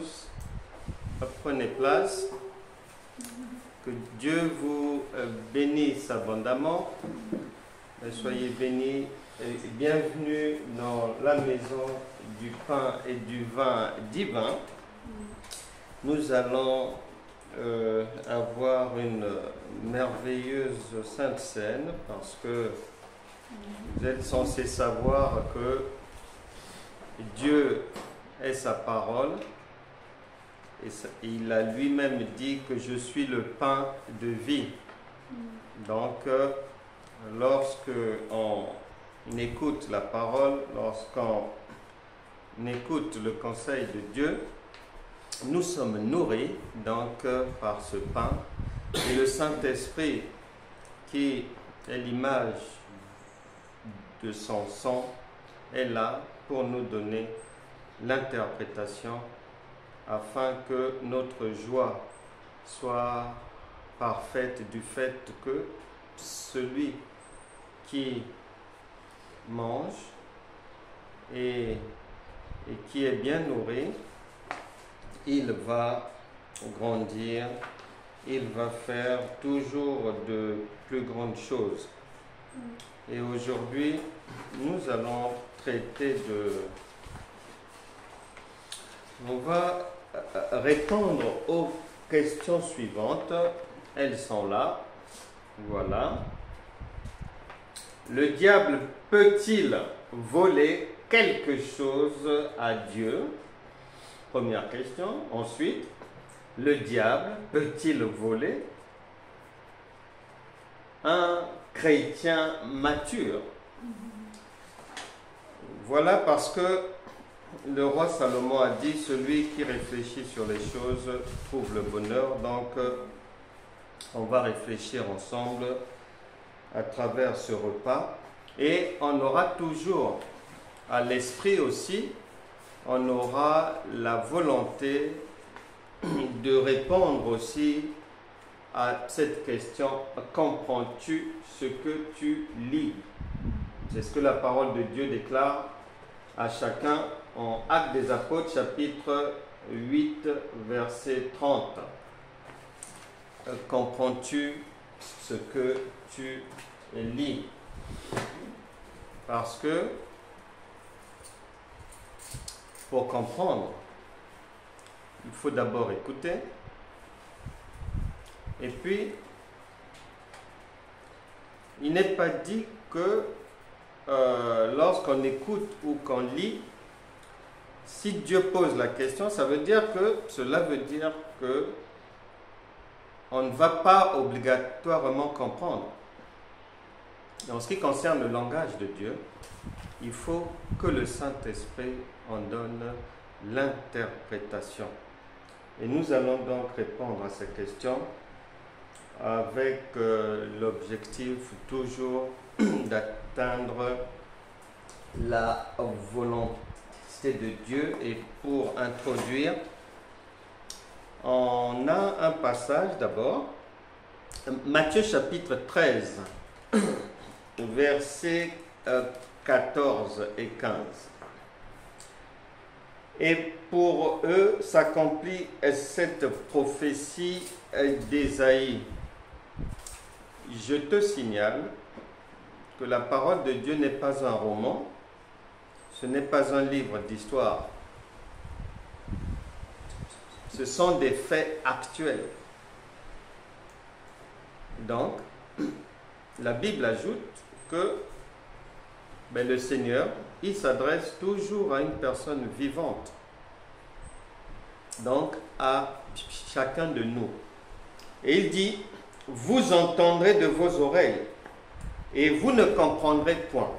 tous. Prenez place. Que Dieu vous bénisse abondamment. Soyez bénis et bienvenue dans la maison du pain et du vin divin. Nous allons avoir une merveilleuse Sainte Seine parce que vous êtes censés savoir que Dieu est sa parole et il a lui-même dit que je suis le pain de vie. Donc, lorsque on écoute la parole, lorsqu'on écoute le conseil de Dieu, nous sommes nourris donc par ce pain et le Saint-Esprit qui est l'image de son sang est là pour nous donner l'interprétation afin que notre joie soit parfaite du fait que celui qui mange et qui est bien nourri, il va grandir, il va faire toujours de plus grandes choses. Et aujourd'hui, nous allons traiter on va répondre aux questions suivantes. Elles sont là. Voilà. Le diable peut-il voler quelque chose à Dieu? Première question. Ensuite, le diable peut-il voler un chrétien mature? Voilà parce que le roi Salomon a dit, celui qui réfléchit sur les choses trouve le bonheur. Donc, on va réfléchir ensemble à travers ce repas. Et on aura toujours à l'esprit aussi, on aura la volonté de répondre aussi à cette question, comprends-tu ce que tu lis? C'est ce que la parole de Dieu déclare à chacun en Actes des Apôtres, chapitre 8, verset 30. Comprends-tu ce que tu lis? Parce que pour comprendre, il faut d'abord écouter. Et puis, il n'est pas dit que lorsqu'on écoute ou qu'on lit, si Dieu pose la question, ça veut dire que cela veut dire que on ne va pas obligatoirement comprendre. En ce qui concerne le langage de Dieu, il faut que le Saint-Esprit en donne l'interprétation. Et nous allons donc répondre à ces questions avec l'objectif toujours d'atteindre la volonté de Dieu. Et pour introduire, on a un passage d'abord, Matthieu chapitre 13, versets 14 et 15. Et pour eux s'accomplit cette prophétie d'Ésaïe. Je te signale que la parole de Dieu n'est pas un roman, ce n'est pas un livre d'histoire. Ce sont des faits actuels. Donc, la Bible ajoute que le Seigneur, il s'adresse toujours à une personne vivante. Donc, à chacun de nous. Et il dit, vous entendrez de vos oreilles et vous ne comprendrez point.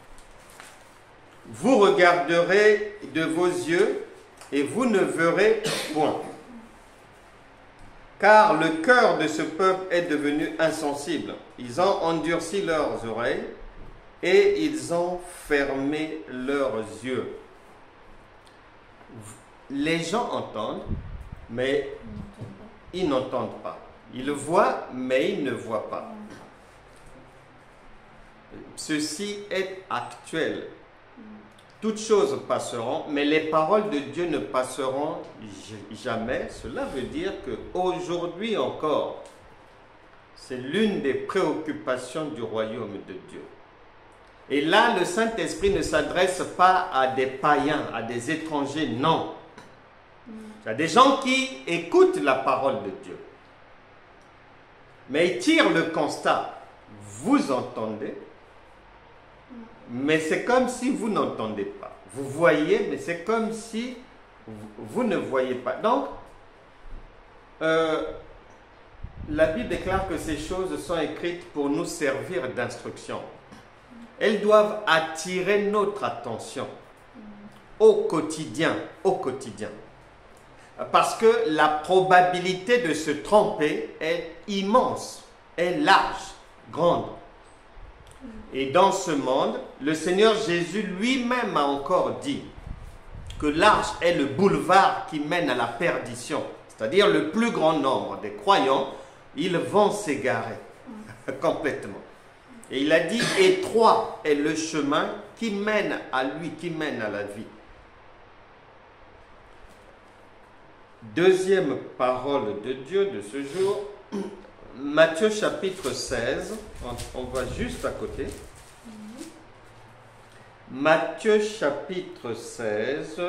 Vous regarderez de vos yeux et vous ne verrez point. Car le cœur de ce peuple est devenu insensible. Ils ont endurci leurs oreilles et ils ont fermé leurs yeux. Les gens entendent, mais ils n'entendent pas. Ils voient, mais ils ne voient pas. Ceci est actuel. toutes choses passeront, mais les paroles de Dieu ne passeront jamais. Cela veut dire qu'aujourd'hui encore, c'est l'une des préoccupations du royaume de Dieu. Et là, le Saint-Esprit ne s'adresse pas à des païens, à des étrangers, non. Il y a des gens qui écoutent la parole de Dieu. Mais ils tirent le constat. Vous entendez, mais c'est comme si vous n'entendez pas. Vous voyez, mais c'est comme si vous ne voyez pas. Donc, la Bible déclare que ces choses sont écrites pour nous servir d'instruction. Elles doivent attirer notre attention au quotidien, au quotidien. Parce que la probabilité de se tromper est immense, est large, grande. Et dans ce monde, le Seigneur Jésus lui-même a encore dit que large est le boulevard qui mène à la perdition. C'est-à-dire le plus grand nombre des croyants, ils vont s'égarer complètement. Et il a dit, étroit est le chemin qui mène à lui, qui mène à la vie. Deuxième parole de Dieu de ce jour, Matthieu chapitre 16, on va juste à côté. Matthieu chapitre 16,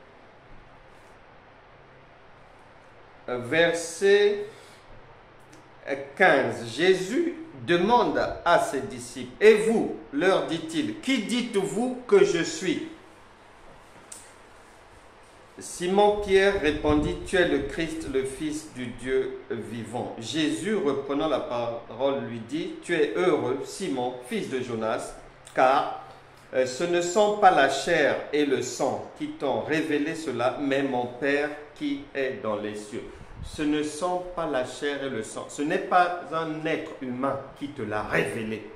verset 15. Jésus demande à ses disciples, « Et vous, leur dit-il, qui dites-vous que je suis ?» Simon-Pierre répondit, « Tu es le Christ, le Fils du Dieu vivant. » Jésus, reprenant la parole, lui dit, « Tu es heureux, Simon, fils de Jonas, car ce ne sont pas la chair et le sang qui t'ont révélé cela, mais mon Père qui est dans les cieux. » Ce ne sont pas la chair et le sang. Ce n'est pas un être humain qui te l'a révélé.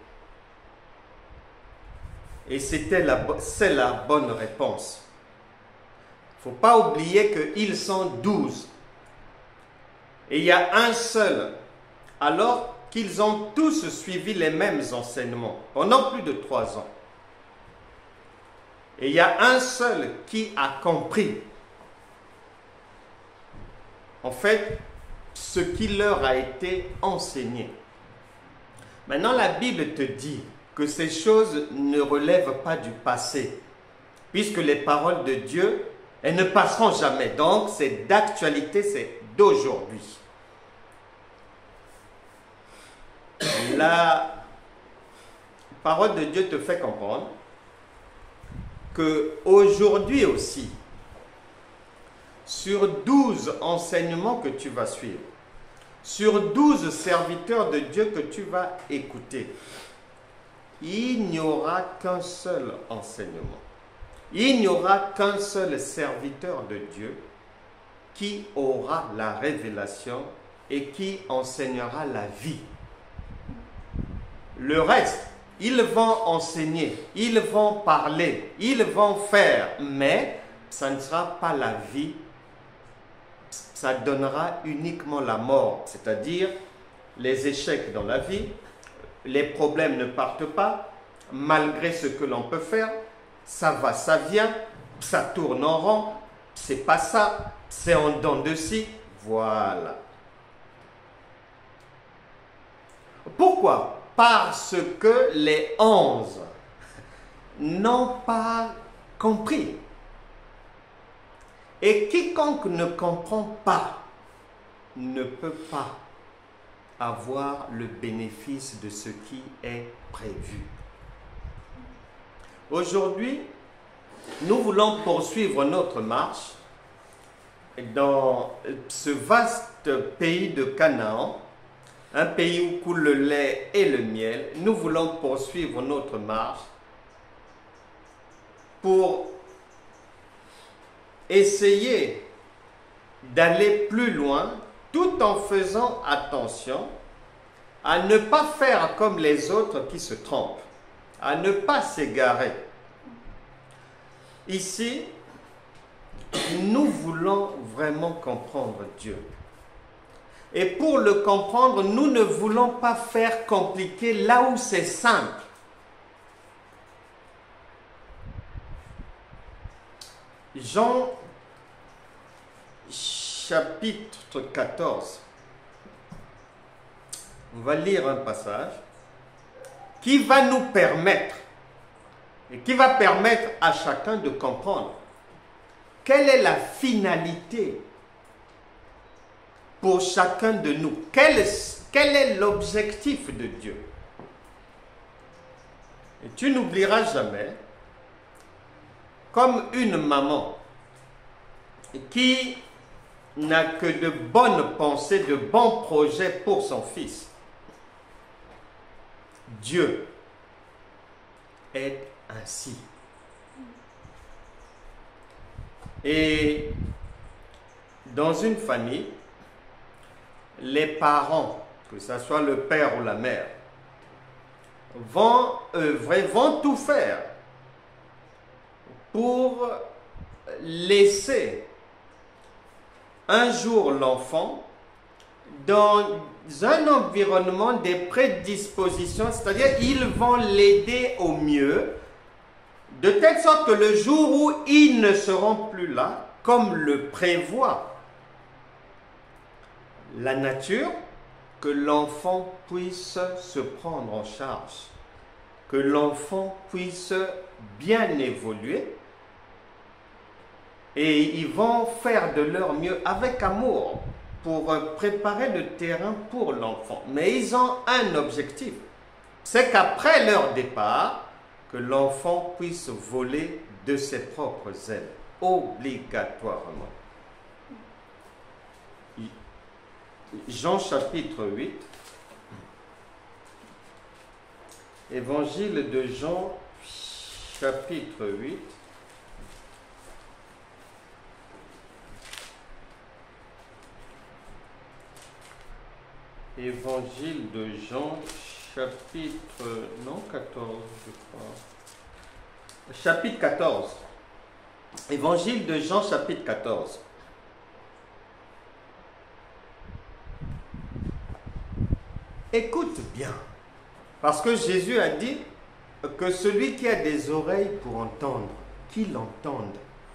Et c'est la bonne réponse. Il ne faut pas oublier qu'ils sont 12. Et il y a un seul, alors qu'ils ont tous suivi les mêmes enseignements pendant plus de 3 ans. Et il y a un seul qui a compris, en fait, ce qui leur a été enseigné. Maintenant, la Bible te dit que ces choses ne relèvent pas du passé, puisque les paroles de Dieu, elles ne passeront jamais. Donc, c'est d'actualité, c'est d'aujourd'hui. La parole de Dieu te fait comprendre qu'aujourd'hui aussi, sur 12 enseignements que tu vas suivre, sur 12 serviteurs de Dieu que tu vas écouter, il n'y aura qu'un seul enseignement. Il n'y aura qu'un seul serviteur de Dieu qui aura la révélation et qui enseignera la vie. Le reste, ils vont enseigner, ils vont parler, ils vont faire, mais ça ne sera pas la vie. Ça donnera uniquement la mort, c'est-à-dire les échecs dans la vie, les problèmes ne partent pas, malgré ce que l'on peut faire, ça va, ça vient, ça tourne en rond, c'est pas ça, c'est en dents de scie, voilà. Pourquoi? Parce que les 11 n'ont pas compris. Et quiconque ne comprend pas ne peut pas avoir le bénéfice de ce qui est prévu. Aujourd'hui, nous voulons poursuivre notre marche dans ce vaste pays de Canaan, un pays où coule le lait et le miel. Nous voulons poursuivre notre marche pour essayer d'aller plus loin tout en faisant attention à ne pas faire comme les autres qui se trompent, à ne pas s'égarer. Ici, nous voulons vraiment comprendre Dieu. Et pour le comprendre, nous ne voulons pas faire compliqué là où c'est simple. Jean chapitre 14. On va lire un passage qui va nous permettre et qui va permettre à chacun de comprendre quelle est la finalité pour chacun de nous. Quel est l'objectif de Dieu? Et tu n'oublieras jamais, comme une maman qui n'a que de bonnes pensées, de bons projets pour son fils, Dieu est ainsi. Et dans une famille, les parents, que ce soit le père ou la mère, vont œuvrer, vont tout faire pour laisser un jour l'enfant dans un environnement des prédispositions, c'est-à-dire ils vont l'aider au mieux, de telle sorte que le jour où ils ne seront plus là, comme le prévoit la nature, que l'enfant puisse se prendre en charge, que l'enfant puisse bien évoluer, et ils vont faire de leur mieux avec amour pour préparer le terrain pour l'enfant. Mais ils ont un objectif, c'est qu'après leur départ, que l'enfant puisse voler de ses propres ailes, obligatoirement. Jean chapitre 8, évangile de Jean chapitre 8, évangile de Jean chapitre, non 14 je crois, chapitre 14, évangile de Jean chapitre 14. Écoute bien, parce que Jésus a dit que celui qui a des oreilles pour entendre, qu'il entende.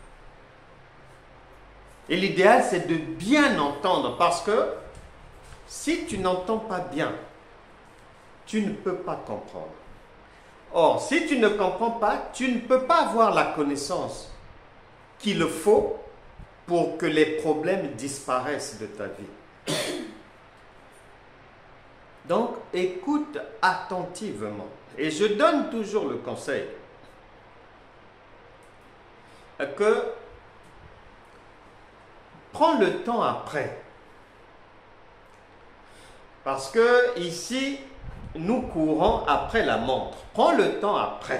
Et l'idéal, c'est de bien entendre, parce que si tu n'entends pas bien, tu ne peux pas comprendre. Or, si tu ne comprends pas, tu ne peux pas avoir la connaissance qu'il faut pour que les problèmes disparaissent de ta vie. Donc, écoute attentivement. Et je donne toujours le conseil que prends le temps après. Parce que ici, nous courons après la montre. Prends le temps après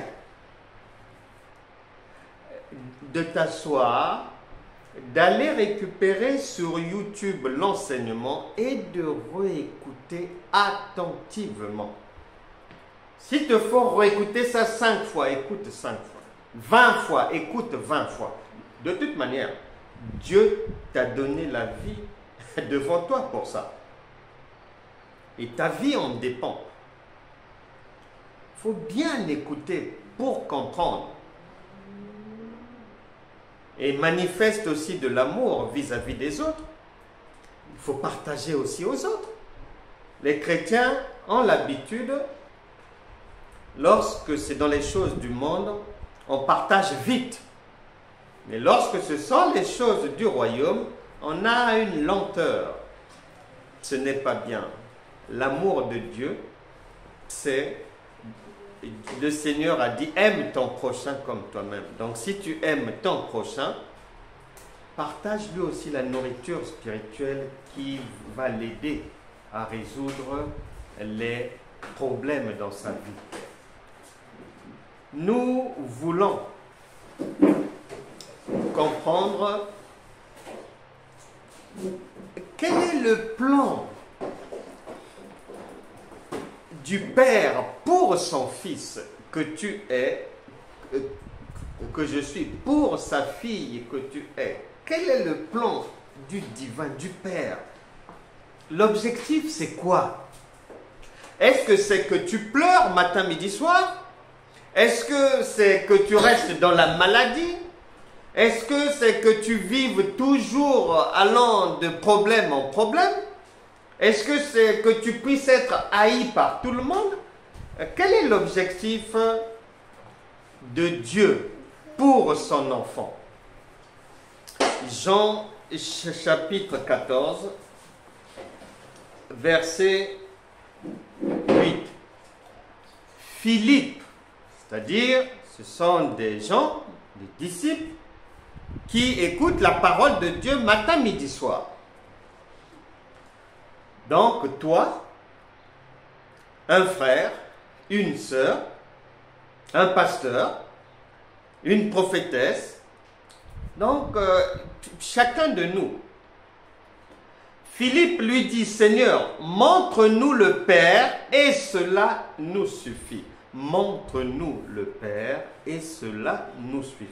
de t'asseoir, d'aller récupérer sur YouTube l'enseignement et de réécouter attentivement. S'il te faut réécouter ça 5 fois, écoute 5 fois. 20 fois, écoute 20 fois. De toute manière, Dieu t'a donné la vie devant toi pour ça. Et ta vie en dépend. Il faut bien écouter pour comprendre. Et manifeste aussi de l'amour vis-à-vis des autres. Il faut partager aussi aux autres. Les chrétiens ont l'habitude, lorsque c'est dans les choses du monde, on partage vite. Mais lorsque ce sont les choses du royaume, on a une lenteur. Ce n'est pas bien. L'amour de Dieu, c'est... Le Seigneur a dit, aime ton prochain comme toi-même. Donc si tu aimes ton prochain, partage lui aussi la nourriture spirituelle qui va l'aider à résoudre les problèmes dans sa vie. Nous voulons comprendre quel est le plan du Père pour son Fils que tu es, que je suis, pour sa fille que tu es. Quel est le plan du divin, du Père? L'objectif, c'est quoi? Est-ce que c'est que tu pleures matin, midi, soir? Est-ce que c'est que tu restes dans la maladie? Est-ce que c'est que tu vives toujours allant de problème en problème? Est-ce que c'est que tu puisses être haï par tout le monde? Quel est l'objectif de Dieu pour son enfant? Jean chapitre 14, verset 8. Philippe, c'est-à-dire ce sont des gens, des disciples, qui écoutent la parole de Dieu matin, midi, soir. Donc toi, un frère, une sœur, un pasteur, une prophétesse, donc chacun de nous. Philippe lui dit, Seigneur, montre-nous le Père et cela nous suffit. Montre-nous le Père et cela nous suffit.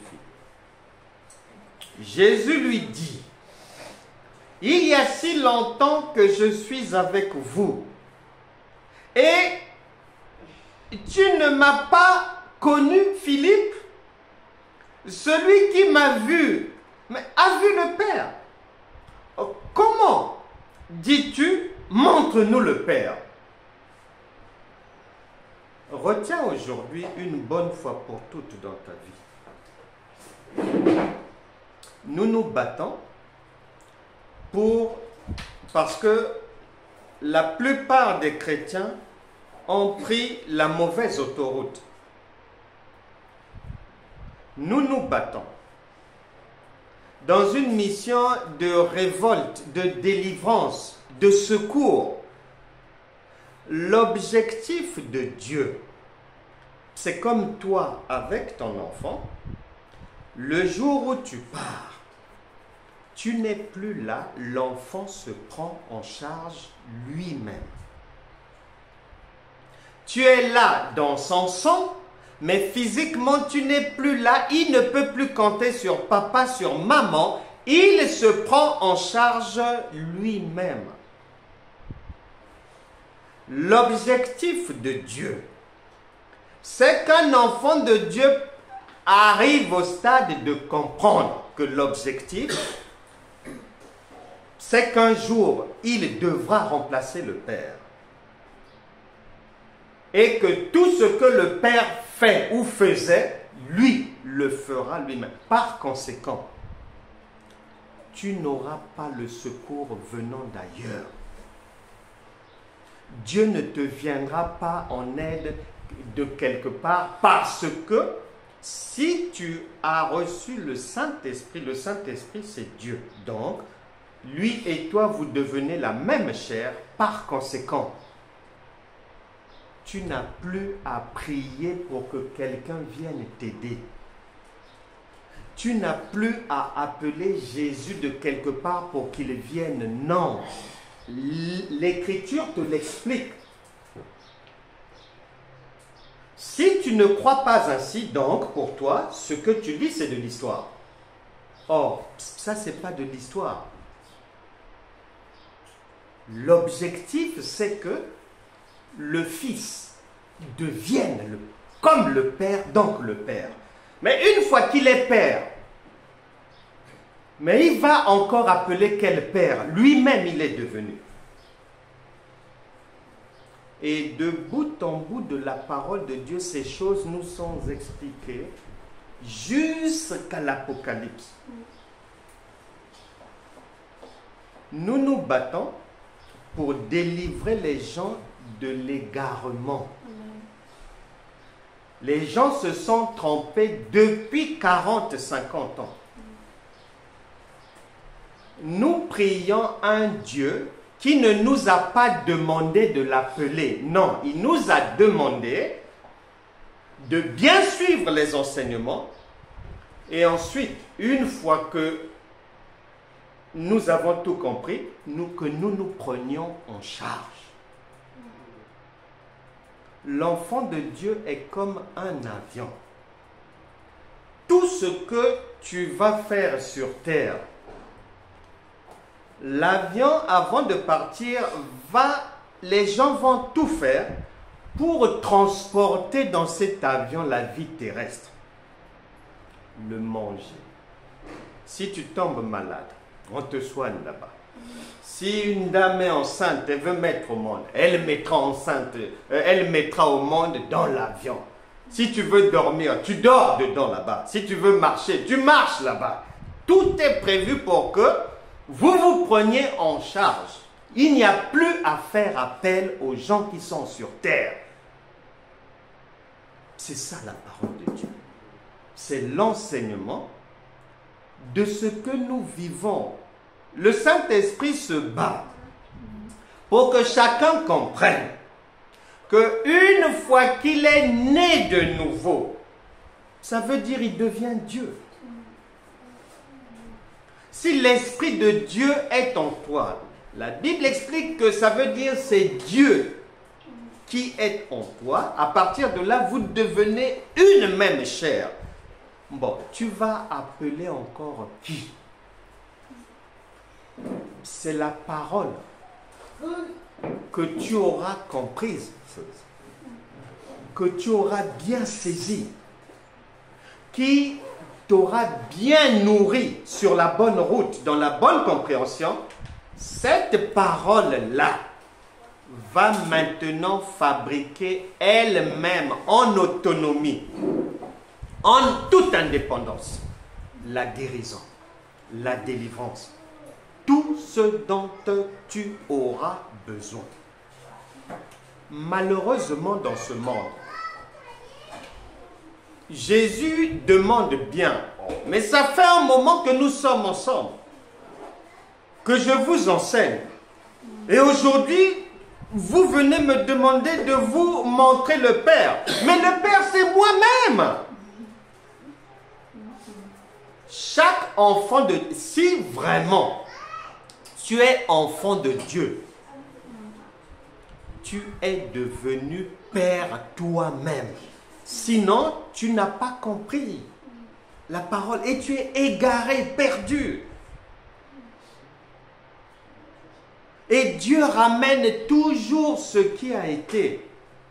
Jésus lui dit, il y a si longtemps que je suis avec vous et tu ne m'as pas connu, Philippe. Celui qui m'a vu, a vu le Père. Comment dis-tu, montre-nous le Père? Retiens aujourd'hui une bonne fois pour toutes dans ta vie. Nous nous battons parce que la plupart des chrétiens ont pris la mauvaise autoroute. Nous nous battons dans une mission de révolte, de délivrance, de secours. L'objectif de Dieu, c'est comme toi avec ton enfant, le jour où tu pars, tu n'es plus là, l'enfant se prend en charge lui-même. Tu es là dans son sang, mais physiquement tu n'es plus là, il ne peut plus compter sur papa, sur maman, il se prend en charge lui-même. L'objectif de Dieu, c'est qu'un enfant de Dieu arrive au stade de comprendre que l'objectif, c'est qu'un jour, il devra remplacer le Père. Et que tout ce que le Père fait ou faisait, lui le fera lui-même. Par conséquent, tu n'auras pas le secours venant d'ailleurs. Dieu ne te viendra pas en aide de quelque part parce que si tu as reçu le Saint-Esprit c'est Dieu. Donc, lui et toi, vous devenez la même chair. Par conséquent, tu n'as plus à prier pour que quelqu'un vienne t'aider. Tu n'as plus à appeler Jésus de quelque part pour qu'il vienne. Non. L'Écriture te l'explique. Si tu ne crois pas ainsi, donc, pour toi, ce que tu lis, c'est de l'histoire. Or, ça, c'est pas de l'histoire. L'objectif, c'est que le Fils devienne comme le Père, donc le Père. Mais une fois qu'il est Père, mais il va encore appeler quel Père? Lui-même, il est devenu. Et de bout en bout de la parole de Dieu, ces choses nous sont expliquées jusqu'à l'Apocalypse. Nous nous battons pour délivrer les gens de l'égarement. Les gens se sont trompés depuis 40-50 ans. Nous prions un Dieu qui ne nous a pas demandé de l'appeler. Non, il nous a demandé de bien suivre les enseignements et ensuite, une fois que nous avons tout compris, que nous prenions en charge. L'enfant de Dieu est comme un avion. Tout ce que tu vas faire sur terre, l'avion, avant de partir, les gens vont tout faire pour transporter dans cet avion la vie terrestre. Le manger, Si tu tombes malade, on te soigne là-bas. Si une dame est enceinte et veut mettre au monde, elle mettra au monde dans l'avion. Si tu veux dormir, tu dors dedans là-bas. Si tu veux marcher, tu marches là-bas. Tout est prévu pour que vous vous preniez en charge. Il n'y a plus à faire appel aux gens qui sont sur terre. C'est ça la parole de Dieu. C'est l'enseignement de ce que nous vivons. Le Saint-Esprit se bat pour que chacun comprenne qu'une fois qu'il est né de nouveau, ça veut dire qu'il devient Dieu. Si l'Esprit de Dieu est en toi, la Bible explique que ça veut dire c'est Dieu qui est en toi. À partir de là, vous devenez une même chair. Bon, tu vas appeler encore qui? C'est la parole que tu auras comprise, que tu auras bien saisie, qui t'aura bien nourri sur la bonne route, dans la bonne compréhension. Cette parole-là va maintenant fabriquer elle-même en autonomie, en toute indépendance, la guérison, la délivrance, tout ce dont tu auras besoin. Malheureusement, dans ce monde, Jésus demande bien, mais ça fait un moment que nous sommes ensemble, que je vous enseigne. Et aujourd'hui, vous venez me demander de vous montrer le Père. Mais le Père, c'est moi-même. Chaque enfant de... Si vraiment tu es enfant de Dieu, tu es devenu Père toi-même. Sinon, tu n'as pas compris la parole et tu es égaré, perdu. Et Dieu ramène toujours ce qui a été.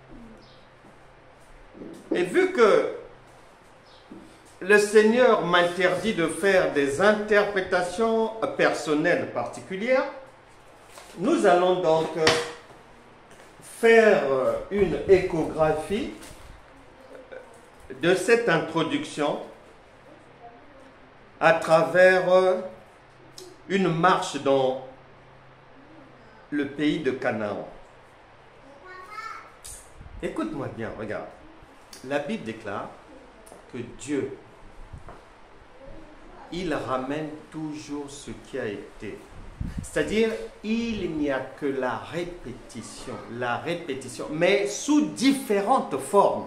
Et vu que le Seigneur m'interdit de faire des interprétations personnelles particulières, nous allons donc faire une échographie de cette introduction à travers une marche dans le pays de Canaan. Écoute-moi bien, regarde. La Bible déclare que Dieu, il ramène toujours ce qui a été. C'est-à-dire, il n'y a que la répétition, mais sous différentes formes.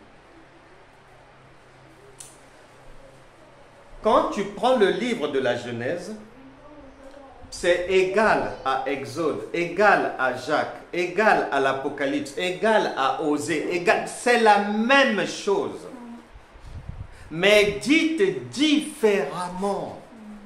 Quand tu prends le livre de la Genèse, c'est égal à Exode, égal à Jacques, égal à l'Apocalypse, égal à Osée, égal, c'est la même chose. Mais dites différemment.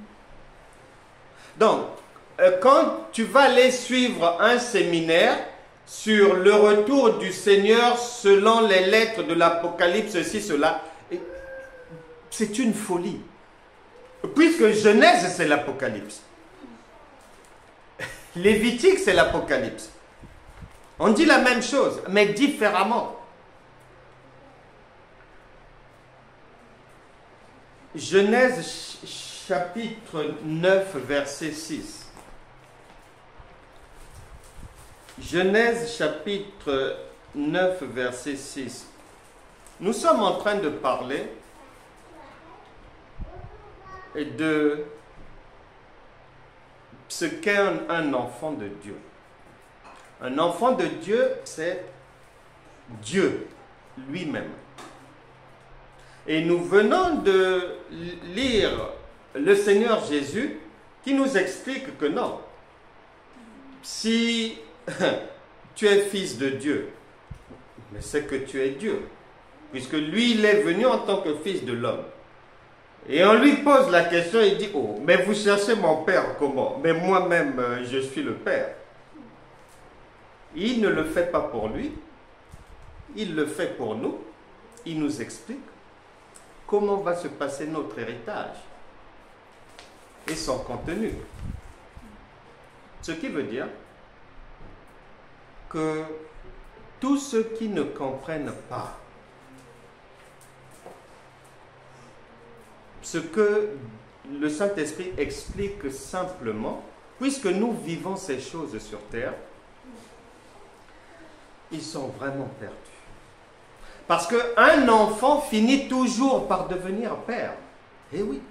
Donc, quand tu vas aller suivre un séminaire sur le retour du Seigneur selon les lettres de l'Apocalypse, ceci, cela, c'est une folie. Puisque Genèse, c'est l'Apocalypse. Lévitique, c'est l'Apocalypse. On dit la même chose, mais différemment. Genèse chapitre 9, verset 6. Genèse chapitre 9, verset 6. Nous sommes en train de parler de ce qu'est un enfant de Dieu. Un enfant de Dieu, c'est Dieu lui-même. Et nous venons de lire le Seigneur Jésus qui nous explique que non. Si tu es fils de Dieu, mais c'est que tu es Dieu. Puisque lui, il est venu en tant que fils de l'homme. Et on lui pose la question, il dit, oh, mais vous cherchez mon Père comment? Mais moi-même, je suis le Père. Il ne le fait pas pour lui, il le fait pour nous. Il nous explique comment va se passer notre héritage. et son contenu. Ce qui veut dire que tous ceux qui ne comprennent pas ce que le Saint-Esprit explique simplement, puisque nous vivons ces choses sur terre, ils sont vraiment perdus. Parce qu'un enfant finit toujours par devenir père. Eh oui.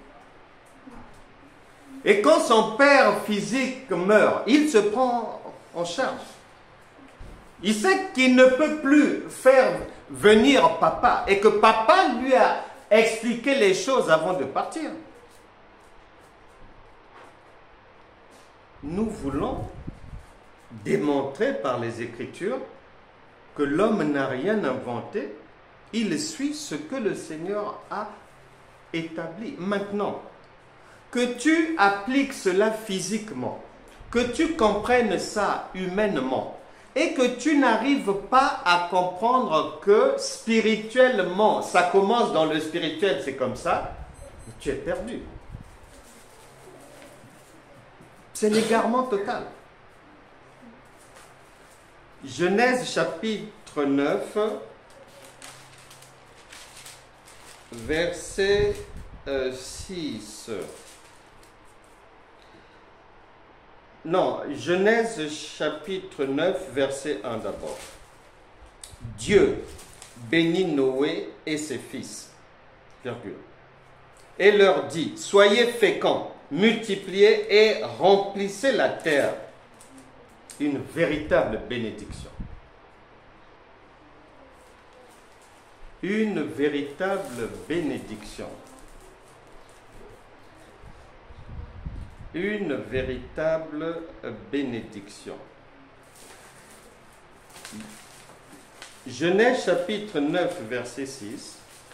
Et quand son père physique meurt, il se prend en charge. Il sait qu'il ne peut plus faire venir papa et que papa lui a expliqué les choses avant de partir. Nous voulons démontrer par les Écritures que l'homme n'a rien inventé, il suit ce que le Seigneur a établi. Maintenant, que tu appliques cela physiquement, que tu comprennes ça humainement, et que tu n'arrives pas à comprendre que spirituellement, ça commence dans le spirituel, c'est comme ça, tu es perdu. C'est l'égarement total. Genèse chapitre 9, verset 6. Non, Genèse chapitre 9, verset 1 d'abord. Dieu bénit Noé et ses fils, virgule, et leur dit, soyez féconds, multipliez et remplissez la terre. Une véritable bénédiction. Une véritable bénédiction. Une véritable bénédiction. Genèse chapitre 9, verset 6.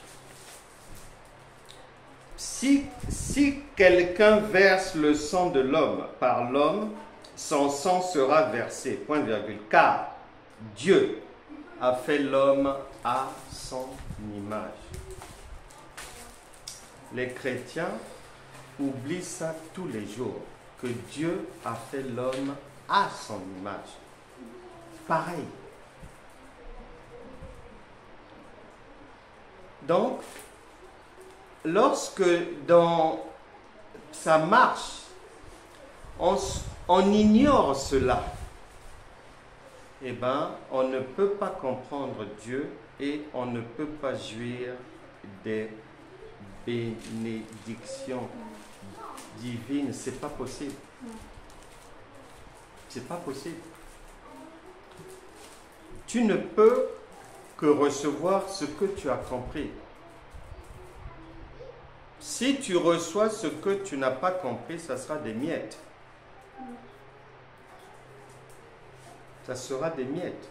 Si quelqu'un verse le sang de l'homme par l'homme, son sang sera versé, point virgule, car Dieu a fait l'homme à son image. Les chrétiens oublient ça tous les jours, que Dieu a fait l'homme à son image. Pareil. Donc, lorsque dans sa marche, on ignore cela, eh bien, on ne peut pas comprendre Dieu et on ne peut pas jouir des bénédictions divines. C'est pas possible. C'est pas possible. Tu ne peux que recevoir ce que tu as compris. Si tu reçois ce que tu n'as pas compris, ça sera des miettes. Ça sera des miettes.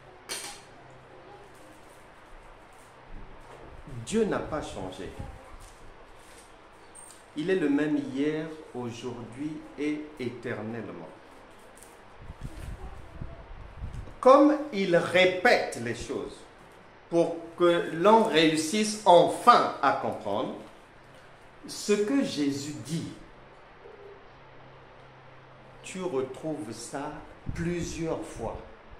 Dieu n'a pas changé. Il est le même hier, aujourd'hui et éternellement. Comme il répète les choses pour que l'on réussisse enfin à comprendre, ce que Jésus dit, tu retrouves ça plusieurs fois,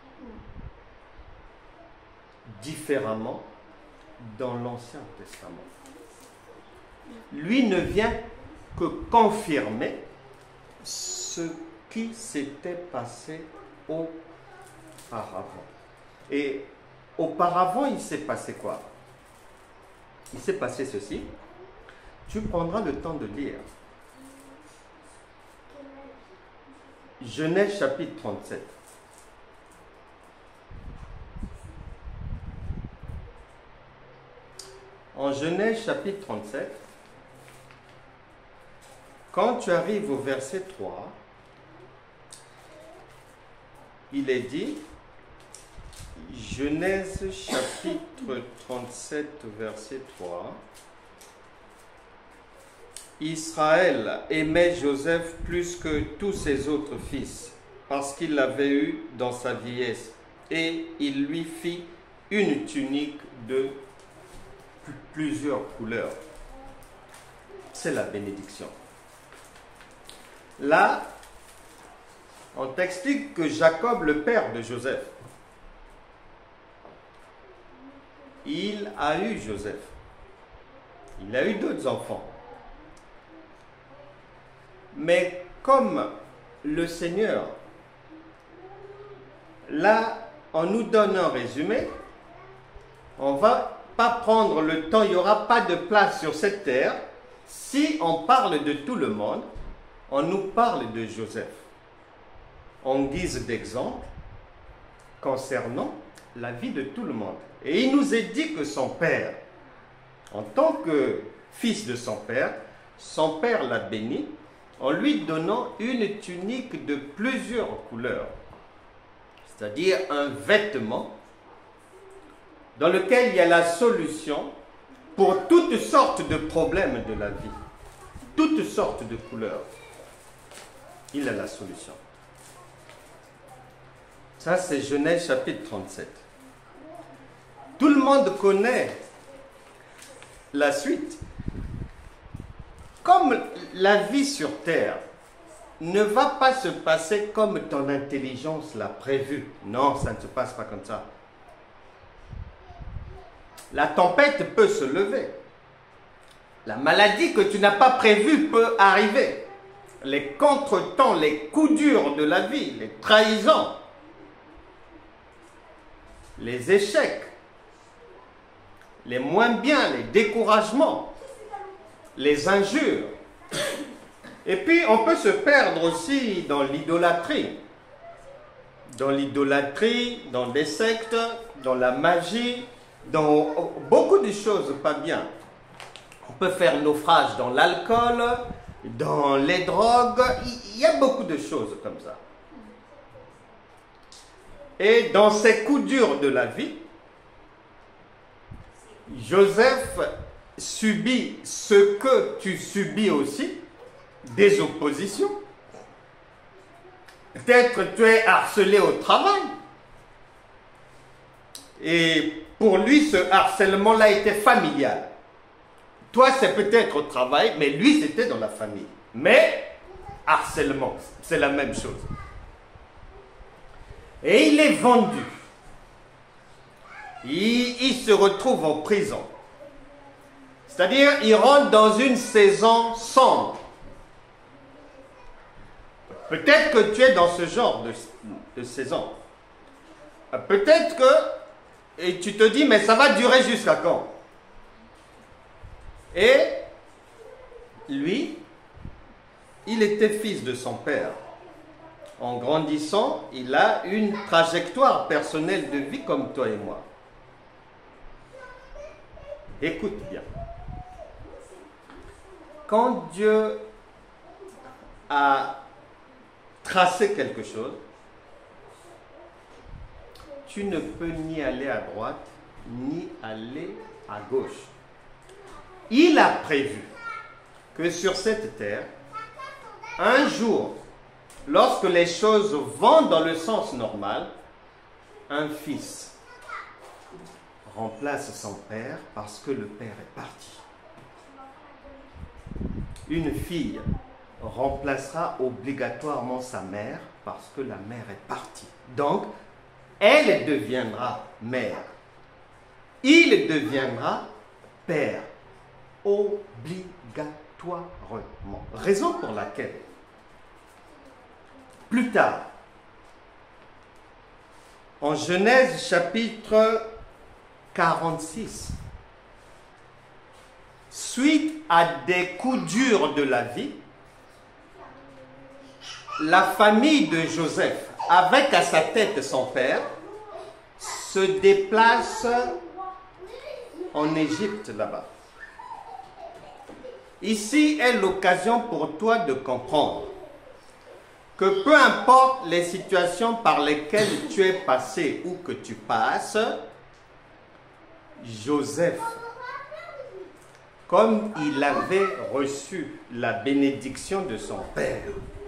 différemment dans l'Ancien Testament. Lui ne vient que confirmer ce qui s'était passé auparavant. Et auparavant, il s'est passé quoi? Il s'est passé ceci. Tu prendras le temps de lire. Genèse chapitre 37. En Genèse chapitre 37, quand tu arrives au verset 3, il est dit, Genèse chapitre 37, verset 3, Israël aimait Joseph plus que tous ses autres fils, parce qu'il l'avait eu dans sa vieillesse, et il lui fit une tunique de plusieurs couleurs. C'est la bénédiction. Là, on t'explique que Jacob, le père de Joseph, il a eu Joseph. Il a eu d'autres enfants. Mais comme le Seigneur, là, on nous donne un résumé, on ne va pas prendre le temps, il n'y aura pas de place sur cette terre. Si on parle de tout le monde, on nous parle de Joseph en guise d'exemple concernant la vie de tout le monde. Et il nous est dit que son père, en tant que fils de son père l'a béni en lui donnant une tunique de plusieurs couleurs, c'est-à-dire un vêtement dans lequel il y a la solution pour toutes sortes de problèmes de la vie, toutes sortes de couleurs. Il a la solution. Ça, c'est Genèse chapitre 37. Tout le monde connaît la suite. Comme la vie sur terre ne va pas se passer comme ton intelligence l'a prévu. Non, ça ne se passe pas comme ça. La tempête peut se lever. La maladie que tu n'as pas prévue peut arriver. Les contretemps, les coups durs de la vie, les trahisons, les échecs, les moins bien, les découragements, les injures. Et puis, on peut se perdre aussi dans l'idolâtrie. Dans l'idolâtrie, dans des sectes, dans la magie, dans beaucoup de choses pas bien. On peut faire naufrage dans l'alcool, dans les drogues. Il y a beaucoup de choses comme ça. Et dans ces coups durs de la vie, Joseph subit ce que tu subis aussi, des oppositions. Peut-être tu es harcelé au travail. Et pour lui, ce harcèlement-là était familial. Toi, c'est peut-être au travail, mais lui, c'était dans la famille. Mais harcèlement, c'est la même chose. Et il est vendu. Il se retrouve en prison. C'est-à-dire, il rentre dans une saison sombre. Peut-être que tu es dans ce genre de saison. Peut-être que et tu te dis, mais ça va durer jusqu'à quand? Et lui, il était fils de son père. En grandissant, il a une trajectoire personnelle de vie comme toi et moi. Écoute bien. Quand Dieu a tracé quelque chose, tu ne peux ni aller à droite, ni aller à gauche. Il a prévu que sur cette terre, un jour, lorsque les choses vont dans le sens normal, un fils remplace son père parce que le père est parti. Une fille remplacera obligatoirement sa mère parce que la mère est partie. Donc, elle deviendra mère. Il deviendra père. Obligatoirement. Raison pour laquelle, plus tard, en Genèse chapitre 46, suite à des coups durs de la vie, la famille de Joseph, avec à sa tête son père, se déplace en Égypte là-bas. Ici est l'occasion pour toi de comprendre que peu importe les situations par lesquelles tu es passé ou que tu passes, Joseph, comme il avait reçu la bénédiction de son père,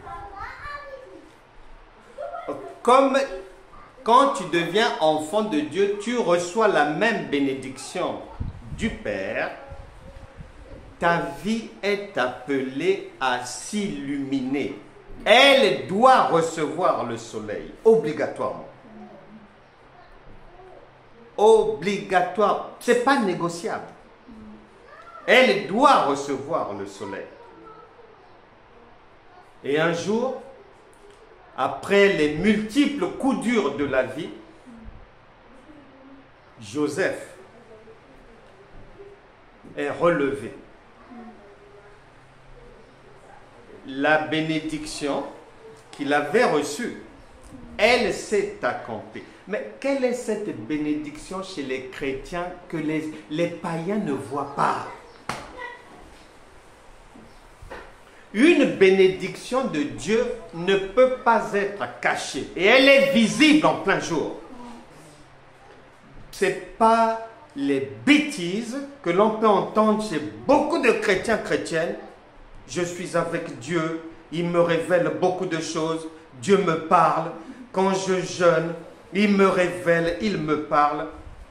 comme quand tu deviens enfant de Dieu, tu reçois la même bénédiction du Père, ta vie est appelée à s'illuminer Elle doit recevoir le soleil, obligatoirement. Obligatoire, ce n'est pas négociable. Elle doit recevoir le soleil. Et un jour, après les multiples coups durs de la vie, Joseph est relevé. La bénédiction qu'il avait reçue, elle s'est accomplie. Mais quelle est cette bénédiction chez les chrétiens que les païens ne voient pas? Une bénédiction de Dieu ne peut pas être cachée et elle est visible en plein jour. Ce n'est pas les bêtises que l'on peut entendre chez beaucoup de chrétiens chrétiennes. Je suis avec Dieu, il me révèle beaucoup de choses, Dieu me parle. Quand je jeûne, il me révèle, il me parle.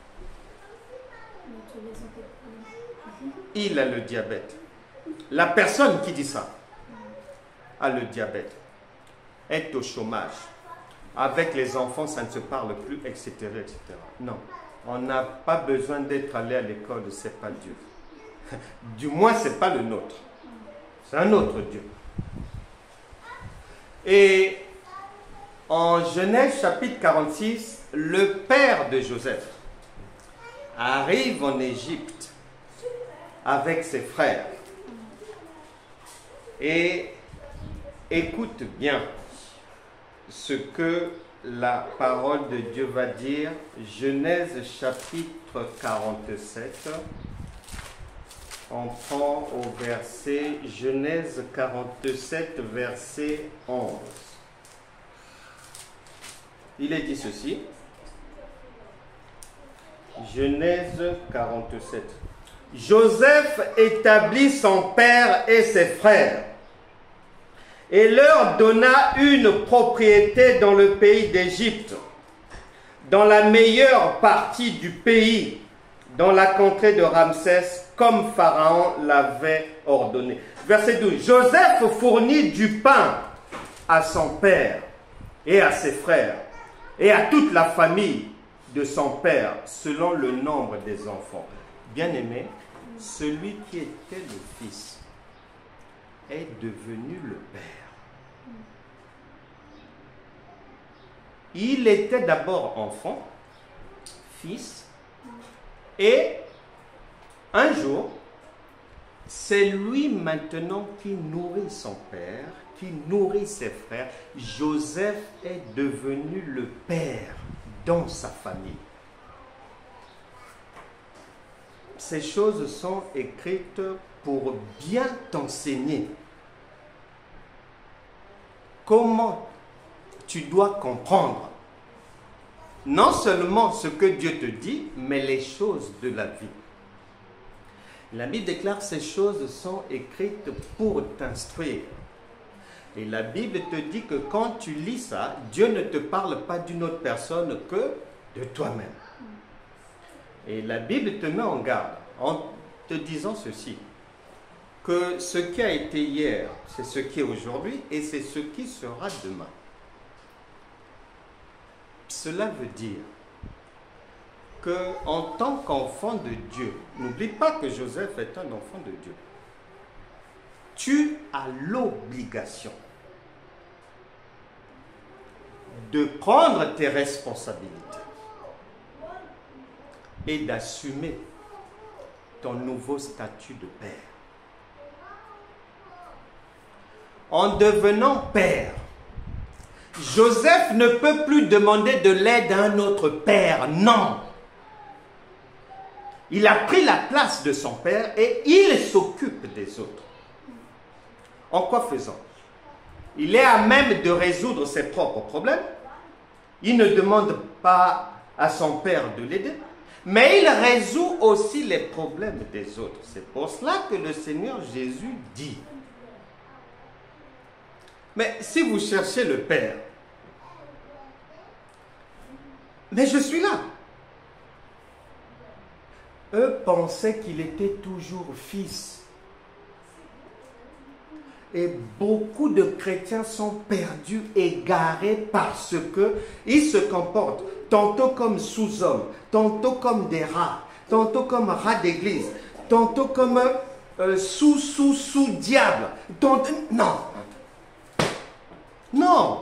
Il a le diabète. La personne qui dit ça a le diabète, est au chômage. Avec les enfants, ça ne se parle plus, etc. etc. Non, on n'a pas besoin d'être allé à l'école, c'est pas Dieu. Du moins, ce n'est pas le nôtre. C'est un autre Dieu. Et en Genèse chapitre 46, le père de Joseph arrive en Égypte avec ses frères. Et écoute bien ce que la parole de Dieu va dire. Genèse chapitre 47. On prend au verset, Genèse 47, verset 11. Il est dit ceci. Genèse 47. Joseph établit son père et ses frères et leur donna une propriété dans le pays d'Égypte, dans la meilleure partie du pays, dans la contrée de Ramsès, comme Pharaon l'avait ordonné. Verset 12. Joseph fournit du pain à son père et à ses frères et à toute la famille de son père, selon le nombre des enfants. Bien-aimé, celui qui était le fils est devenu le père. Il était d'abord enfant, fils, et un jour, c'est lui maintenant qui nourrit son père, qui nourrit ses frères. Joseph est devenu le père dans sa famille. Ces choses sont écrites pour bien t'enseigner comment tu dois comprendre non seulement ce que Dieu te dit, mais les choses de la vie. La Bible déclare que ces choses sont écrites pour t'instruire. Et la Bible te dit que quand tu lis ça, Dieu ne te parle pas d'une autre personne que de toi-même. Et la Bible te met en garde en te disant ceci, que ce qui a été hier, c'est ce qui est aujourd'hui et c'est ce qui sera demain. Cela veut dire qu'en tant qu'enfant de Dieu, n'oublie pas que Joseph est un enfant de Dieu, tu as l'obligation de prendre tes responsabilités et d'assumer ton nouveau statut de père. En devenant père, Joseph ne peut plus demander de l'aide à un autre père, non. Il a pris la place de son père et il s'occupe des autres. En quoi faisant? Il est à même de résoudre ses propres problèmes. Il ne demande pas à son père de l'aider, mais il résout aussi les problèmes des autres. C'est pour cela que le Seigneur Jésus dit, mais si vous cherchez le Père, mais je suis là. Eux pensaient qu'il était toujours fils. Et beaucoup de chrétiens sont perdus, égarés parce qu'ils se comportent tantôt comme sous-hommes, tantôt comme des rats, tantôt comme rats d'église, tantôt comme sous-diable. Non. Non.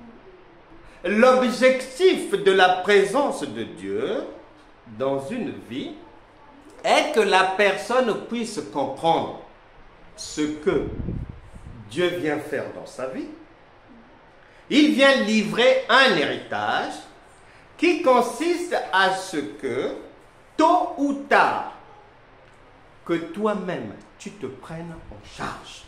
L'objectif de la présence de Dieu dans une vie est que la personne puisse comprendre ce que Dieu vient faire dans sa vie. Il vient livrer un héritage qui consiste à ce que, tôt ou tard, que toi-même, tu te prennes en charge.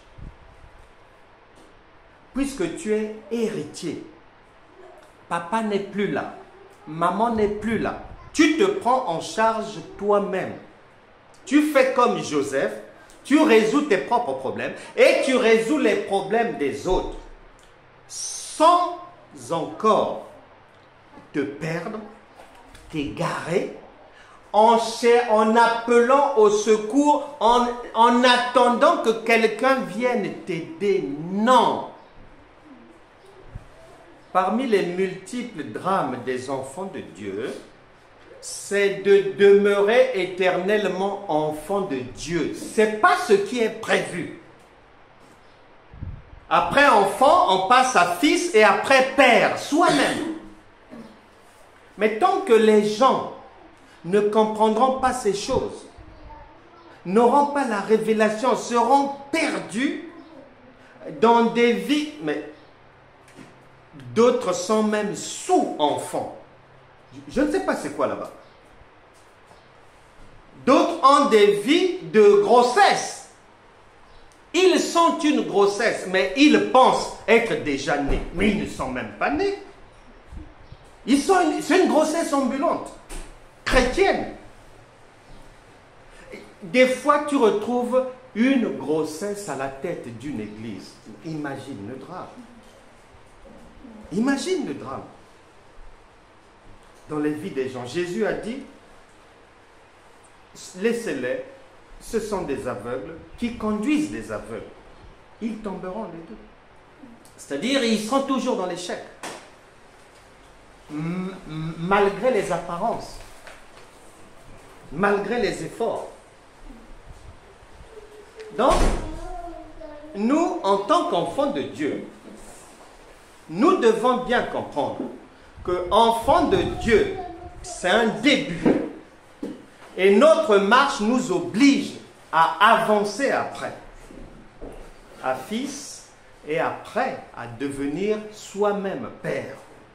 Puisque tu es héritier, papa n'est plus là, maman n'est plus là, tu te prends en charge toi-même. Tu fais comme Joseph, tu résous tes propres problèmes et tu résous les problèmes des autres sans encore te perdre, t'égarer, en appelant au secours, en attendant que quelqu'un vienne t'aider. Non. Parmi les multiples drames des enfants de Dieu, c'est de demeurer éternellement enfant de Dieu. Ce n'est pas ce qui est prévu. Après enfant, on passe à fils et après père, soi-même. Mais tant que les gens ne comprendront pas ces choses, n'auront pas la révélation, seront perdus dans des vies, mais d'autres sont même sous-enfants. Je ne sais pas c'est quoi là-bas. D'autres ont des vies de grossesse. Ils sont une grossesse, mais ils pensent être déjà nés. Mais ils ne sont même pas nés. C'est une grossesse ambulante, chrétienne. Des fois, tu retrouves une grossesse à la tête d'une église. Imagine le drame. Imagine le drame. Dans les vies des gens, Jésus a dit, laissez-les, ce sont des aveugles qui conduisent les aveugles. Ils tomberont les deux. C'est-à-dire, ils seront toujours dans l'échec. Malgré les apparences, malgré les efforts. Donc, nous, en tant qu'enfants de Dieu, nous devons bien comprendre que enfant de Dieu, c'est un début. Et notre marche nous oblige à avancer après, à fils et après à devenir soi-même père.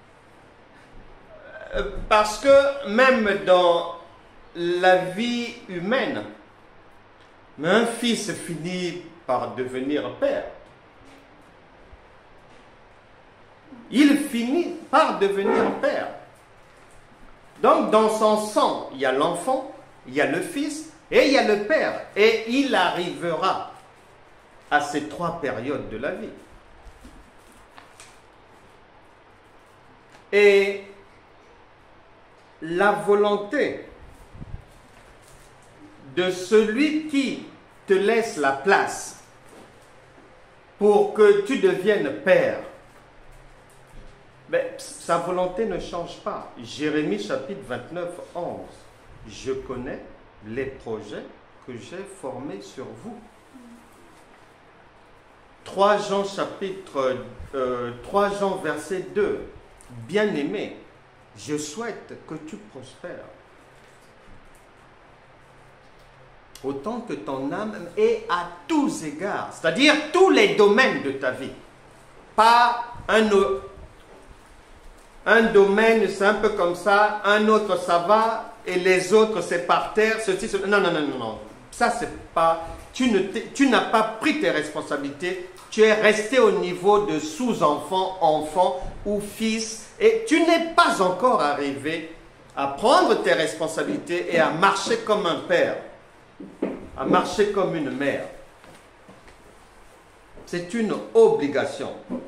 Parce que même dans la vie humaine, un fils finit par devenir père. Il finit par devenir père. Donc dans son sang, il y a l'enfant, il y a le fils et il y a le père. Et il arrivera à ces trois périodes de la vie. Et la volonté de celui qui te laisse la place pour que tu deviennes père, mais sa volonté ne change pas. Jérémie chapitre 29, 11. Je connais les projets que j'ai formés sur vous. 3 Jean chapitre 3 Jean verset 2. Bien-aimé, je souhaite que tu prospères autant que ton âme est à tous égards, c'est-à-dire tous les domaines de ta vie. Pas un domaine, c'est un peu comme ça, un autre ça va, et les autres c'est par terre, ceci, ceci. Non, non, non, non, non. Ça c'est pas, tu n'as pas pris tes responsabilités, tu es resté au niveau de sous-enfant, enfant ou fils, et tu n'es pas encore arrivé à prendre tes responsabilités et à marcher comme un père, à marcher comme une mère. C'est une obligation.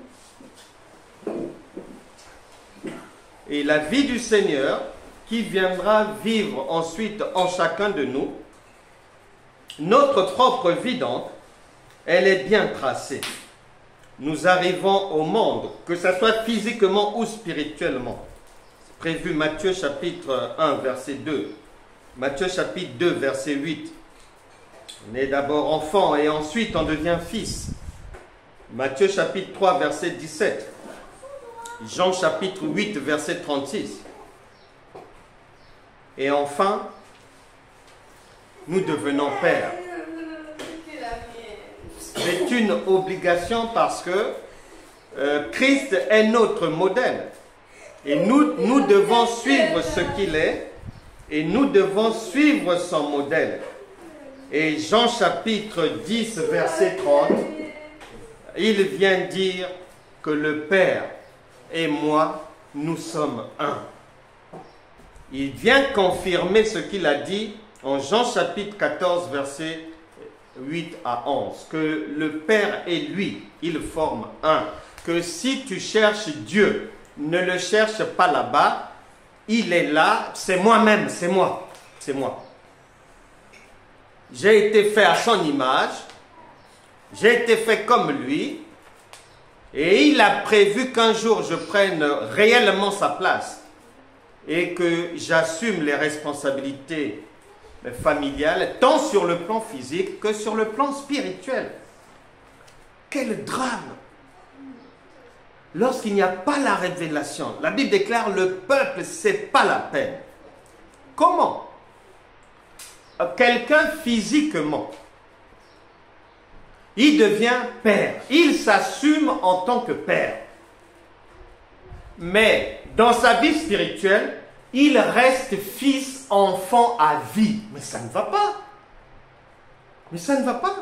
Et la vie du Seigneur qui viendra vivre ensuite en chacun de nous, notre propre vie donc, elle est bien tracée. Nous arrivons au monde, que ce soit physiquement ou spirituellement. C'est prévu Matthieu chapitre 1, verset 2. Matthieu chapitre 2, verset 8. On est d'abord enfant et ensuite on devient fils. Matthieu chapitre 3, verset 17. Jean chapitre 8, verset 36. Et enfin, nous devenons pères. C'est une obligation parce que Christ est notre modèle. Et nous devons suivre ce qu'il est et nous devons suivre son modèle. Et Jean chapitre 10, verset 30, il vient dire que le Père et moi, nous sommes un. Il vient confirmer ce qu'il a dit en Jean chapitre 14, verset 8 à 11, que le Père et lui, ils forment un. Que si tu cherches Dieu, ne le cherche pas là-bas, il est là, c'est moi-même, c'est moi, c'est moi. J'ai été fait à son image, j'ai été fait comme lui, et il a prévu qu'un jour je prenne réellement sa place et que j'assume les responsabilités familiales, tant sur le plan physique que sur le plan spirituel. Quel drame! Lorsqu'il n'y a pas la révélation, la Bible déclare le peuple, c'est pas la peine. Comment? Quelqu'un physiquement, il devient père, il s'assume en tant que père. Mais dans sa vie spirituelle, il reste fils, enfant à vie. Mais ça ne va pas. Mais ça ne va pas.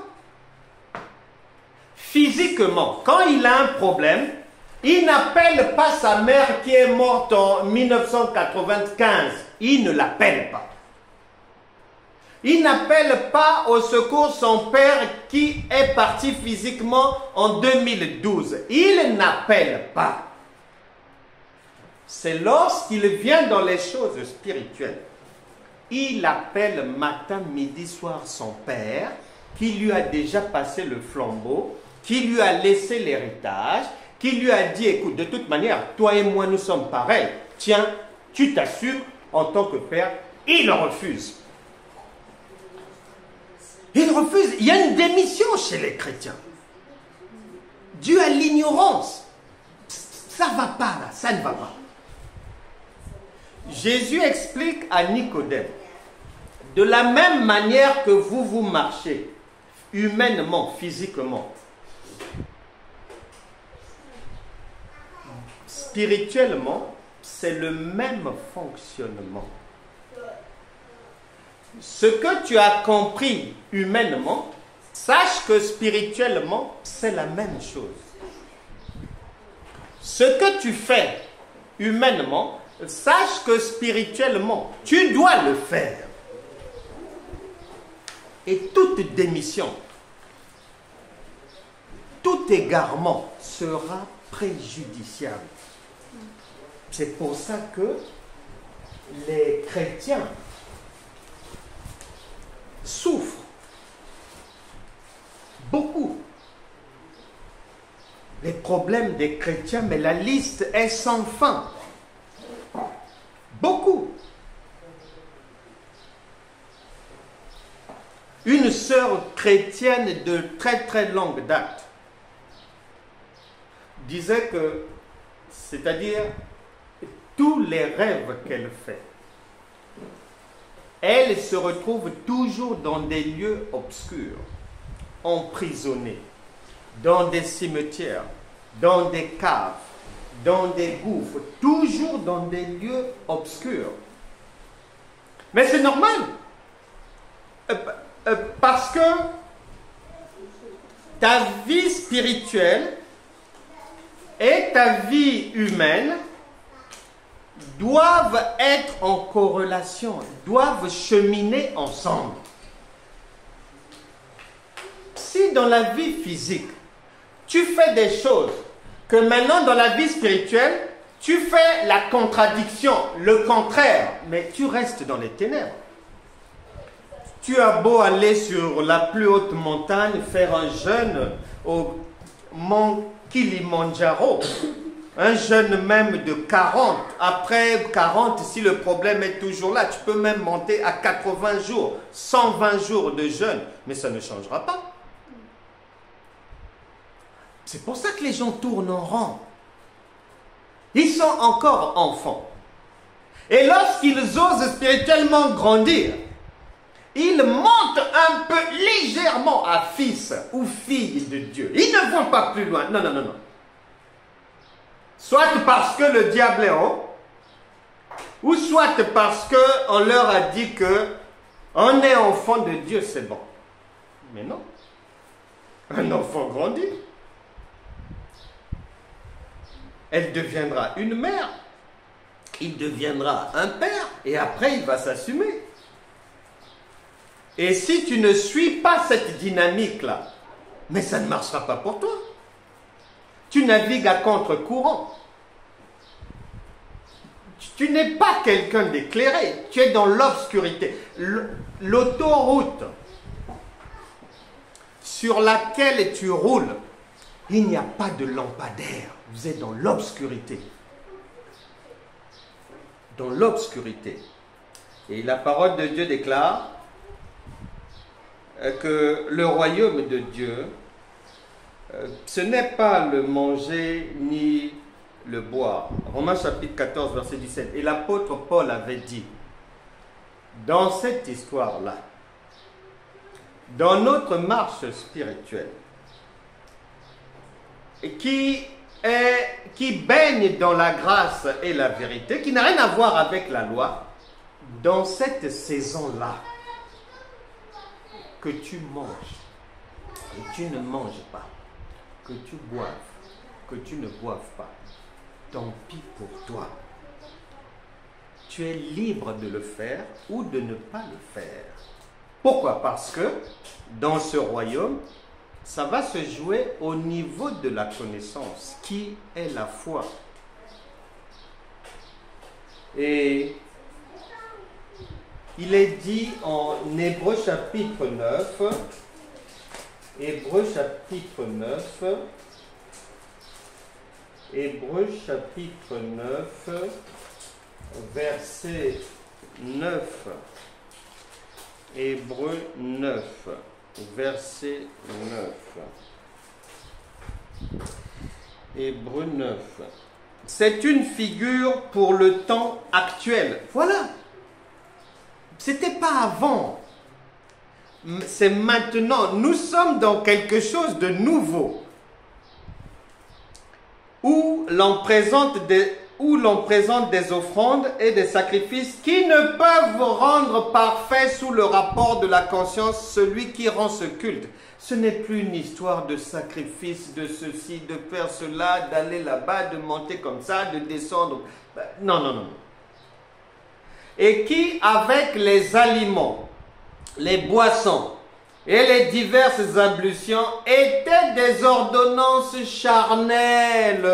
Physiquement, quand il a un problème, il n'appelle pas sa mère qui est morte en 1995. Il ne l'appelle pas. Il n'appelle pas au secours son père qui est parti physiquement en 2012. Il n'appelle pas. C'est lorsqu'il vient dans les choses spirituelles. Il appelle matin, midi, soir son père qui lui a déjà passé le flambeau, qui lui a laissé l'héritage, qui lui a dit, écoute, de toute manière, toi et moi, nous sommes pareils. Tiens, tu t'assures en tant que père. Il refuse. Il refuse. Il y a une démission chez les chrétiens. Dû à l'ignorance. Ça ne va pas là, ça ne va pas. Jésus explique à Nicodème, de la même manière que vous marchez, humainement, physiquement, spirituellement, c'est le même fonctionnement. Ce que tu as compris humainement, sache que spirituellement, c'est la même chose. Ce que tu fais humainement, sache que spirituellement, tu dois le faire. Et toute démission, tout égarement sera préjudiciable. C'est pour ça que les chrétiens souffrent beaucoup. Les problèmes des chrétiens, mais la liste est sans fin. Beaucoup. Une sœur chrétienne de très très longue date disait que, c'est-à-dire tous les rêves qu'elle fait, elle se retrouve toujours dans des lieux obscurs, emprisonnée, dans des cimetières, dans des caves, dans des gouffres, toujours dans des lieux obscurs. Mais c'est normal. Parce que ta vie spirituelle et ta vie humaine doivent être en corrélation, doivent cheminer ensemble. Si dans la vie physique, tu fais des choses que maintenant dans la vie spirituelle, tu fais la contradiction, le contraire, mais tu restes dans les ténèbres. Tu as beau aller sur la plus haute montagne, faire un jeûne au mont Kilimandjaro, un jeûne même de 40. Après 40, si le problème est toujours là, tu peux même monter à 80 jours, 120 jours de jeûne, mais ça ne changera pas. C'est pour ça que les gens tournent en rond. Ils sont encore enfants. Et lorsqu'ils osent spirituellement grandir, ils montent un peu légèrement à fils ou fille de Dieu. Ils ne vont pas plus loin. Non, non, non, non. Soit parce que le diable est en haut, ou soit parce qu'on leur a dit que on est enfant de Dieu, c'est bon. Mais non. Un enfant grandit. Elle deviendra une mère. Il deviendra un père. Et après, il va s'assumer. Et si tu ne suis pas cette dynamique-là, mais ça ne marchera pas pour toi. Tu navigues à contre-courant. Tu n'es pas quelqu'un d'éclairé. Tu es dans l'obscurité. L'autoroute sur laquelle tu roules, il n'y a pas de lampadaire. Vous êtes dans l'obscurité. Dans l'obscurité. Et la parole de Dieu déclare que le royaume de Dieu, ce n'est pas le manger ni le boire. Romains chapitre 14, verset 17. Et l'apôtre Paul avait dit, dans cette histoire-là, dans notre marche spirituelle, qui baigne dans la grâce et la vérité, qui n'a rien à voir avec la loi, dans cette saison-là, que tu manges et tu ne manges pas, que tu boives, que tu ne boives pas, tant pis pour toi. Tu es libre de le faire ou de ne pas le faire. Pourquoi? Parce que dans ce royaume, ça va se jouer au niveau de la connaissance, qui est la foi. Et il est dit en Hébreux chapitre 9, Hébreux chapitre 9, Hébreux chapitre 9, verset 9. Hébreux 9, verset 9. Hébreux 9. C'est une figure pour le temps actuel. Voilà. C'était pas avant. C'est maintenant. Nous sommes dans quelque chose de nouveau. Où l'on présente des offrandes et des sacrifices qui ne peuvent rendre parfait sous le rapport de la conscience celui qui rend ce culte. Ce n'est plus une histoire de sacrifice, de ceci, de faire cela, d'aller là-bas, de monter comme ça, de descendre. Non, non, non. Et qui, avec les aliments, les boissons et les diverses ablutions, étaient des ordonnances charnelles.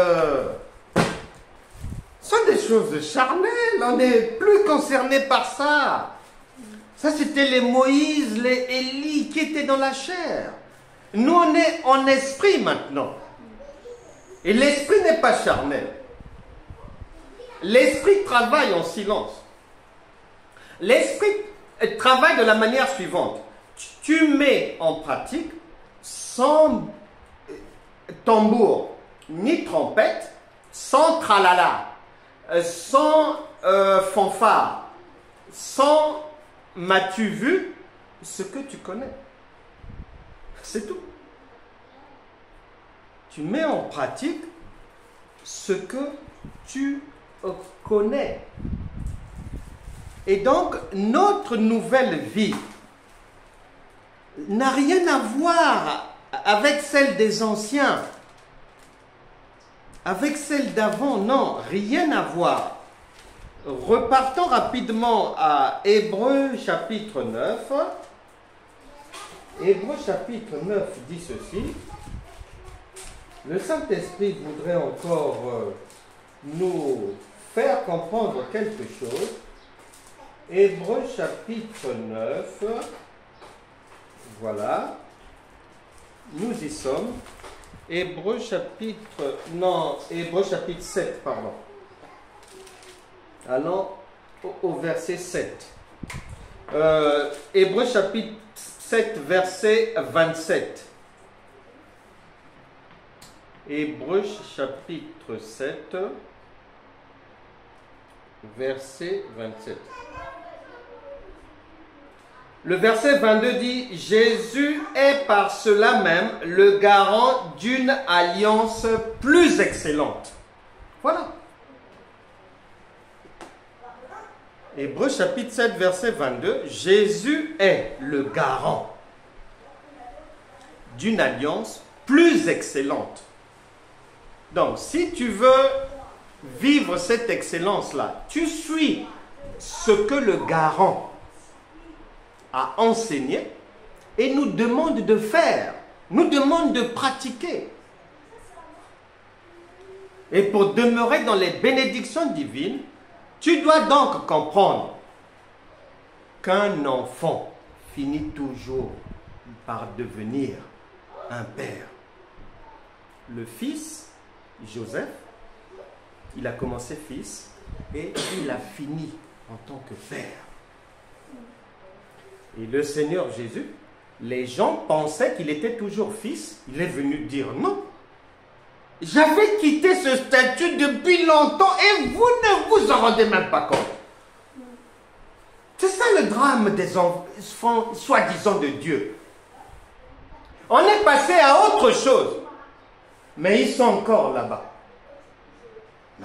Ce sont des choses charnelles, on n'est plus concerné par ça. Ça, c'était les Moïse, les Élie qui étaient dans la chair. Nous, on est en esprit maintenant. Et l'esprit n'est pas charnel. L'esprit travaille en silence. L'esprit travaille de la manière suivante. Tu mets en pratique sans tambour ni trompette, sans tralala, sans fanfare, sans m'as-tu vu ce que tu connais. C'est tout. Tu mets en pratique ce que tu connais. Et donc, notre nouvelle vie n'a rien à voir avec celle des anciens, avec celle d'avant, non, rien à voir. Repartons rapidement à Hébreux chapitre 9. Hébreux chapitre 9 dit ceci. Le Saint-Esprit voudrait encore nous faire comprendre quelque chose. Hébreux chapitre 9, Voilà. Nous y sommes. Hébreux chapitre 7, pardon. Allons au verset 7. Hébreux chapitre 7, verset 27. Hébreux chapitre 7, verset 27. Le verset 22 dit, Jésus est par cela même le garant d'une alliance plus excellente. Voilà. Hébreux chapitre 7, verset 22, Jésus est le garant d'une alliance plus excellente. Donc, si tu veux vivre cette excellence-là, tu suis ce que le garant a enseigné et nous demande de faire, nous demande de pratiquer. Et pour demeurer dans les bénédictions divines, tu dois donc comprendre qu'un enfant finit toujours par devenir un père. Le fils, Joseph, il a commencé fils et il a fini en tant que père. Et le Seigneur Jésus, les gens pensaient qu'il était toujours fils. Il est venu dire non. J'avais quitté ce statut depuis longtemps et vous ne vous en rendez même pas compte. C'est ça le drame des enfants soi-disant de Dieu. On est passé à autre chose. Mais ils sont encore là-bas. Non.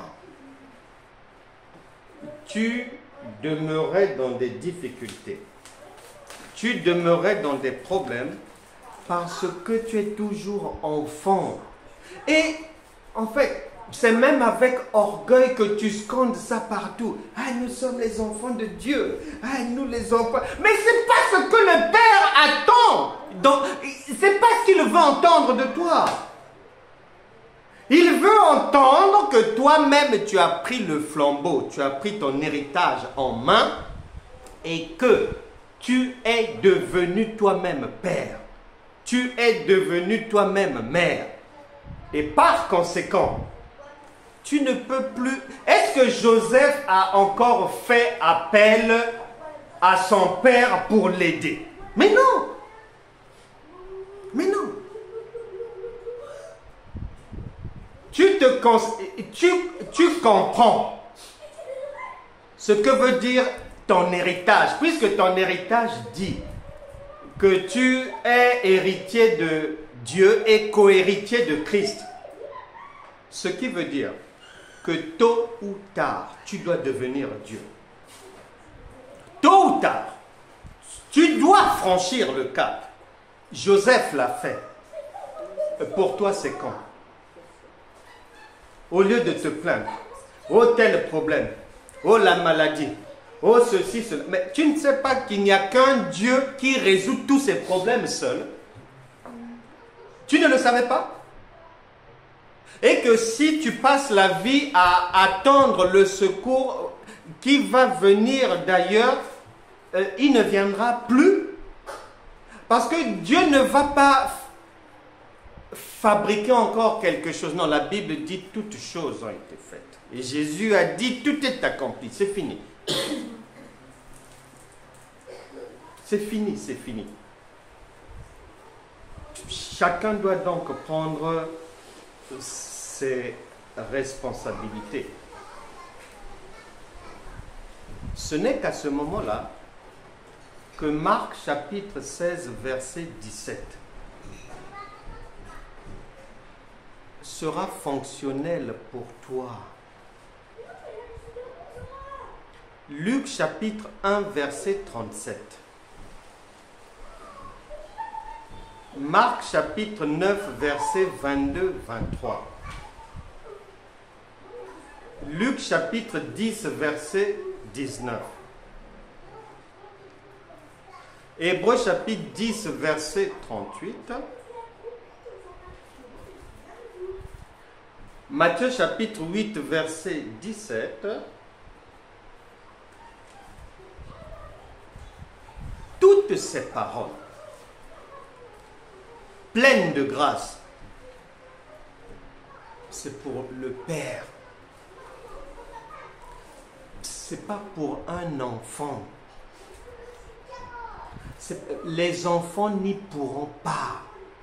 Tu demeurais dans des difficultés. Tu demeurais dans des problèmes parce que tu es toujours enfant. Et en fait, c'est même avec orgueil que tu scandes ça partout. Ah, nous sommes les enfants de Dieu. Ah, nous les enfants. Mais c'est pas ce que le Père attend. C'est pas ce qu'il veut entendre de toi. Il veut entendre que toi-même tu as pris le flambeau, tu as pris ton héritage en main et que tu es devenu toi-même père. Tu es devenu toi-même mère. Et par conséquent, tu ne peux plus... Est-ce que Joseph a encore fait appel à son père pour l'aider? Mais non! Mais non! Tu comprends ce que veut dire ton héritage, puisque ton héritage dit que tu es héritier de Dieu et co-héritier de Christ. Ce qui veut dire que tôt ou tard, tu dois devenir Dieu. Tôt ou tard, tu dois franchir le cap. Joseph l'a fait. Pour toi, c'est quand? Au lieu de te plaindre, oh tel problème, oh la maladie, oh ceci, cela. Mais tu ne sais pas qu'il n'y a qu'un Dieu qui résout tous ces problèmes seul. Tu ne le savais pas? Et que si tu passes la vie à attendre le secours qui va venir d'ailleurs, il ne viendra plus. Parce que Dieu ne va pas fabriquer encore quelque chose. Non, la Bible dit toutes choses ont été faites. Et Jésus a dit tout est accompli. C'est fini. C'est fini, c'est fini. Chacun doit donc prendre ses responsabilités. Ce n'est qu'à ce moment-là que Marc chapitre 16 verset 17 sera fonctionnel pour toi. Luc chapitre 1 verset 37. Marc chapitre 9 verset 22-23. Luc chapitre 10 verset 19. Hébreux chapitre 10 verset 38. Matthieu chapitre 8 verset 17. Toutes ces paroles pleine de grâce. C'est pour le Père. C'est pas pour un enfant. Les enfants n'y pourront pas.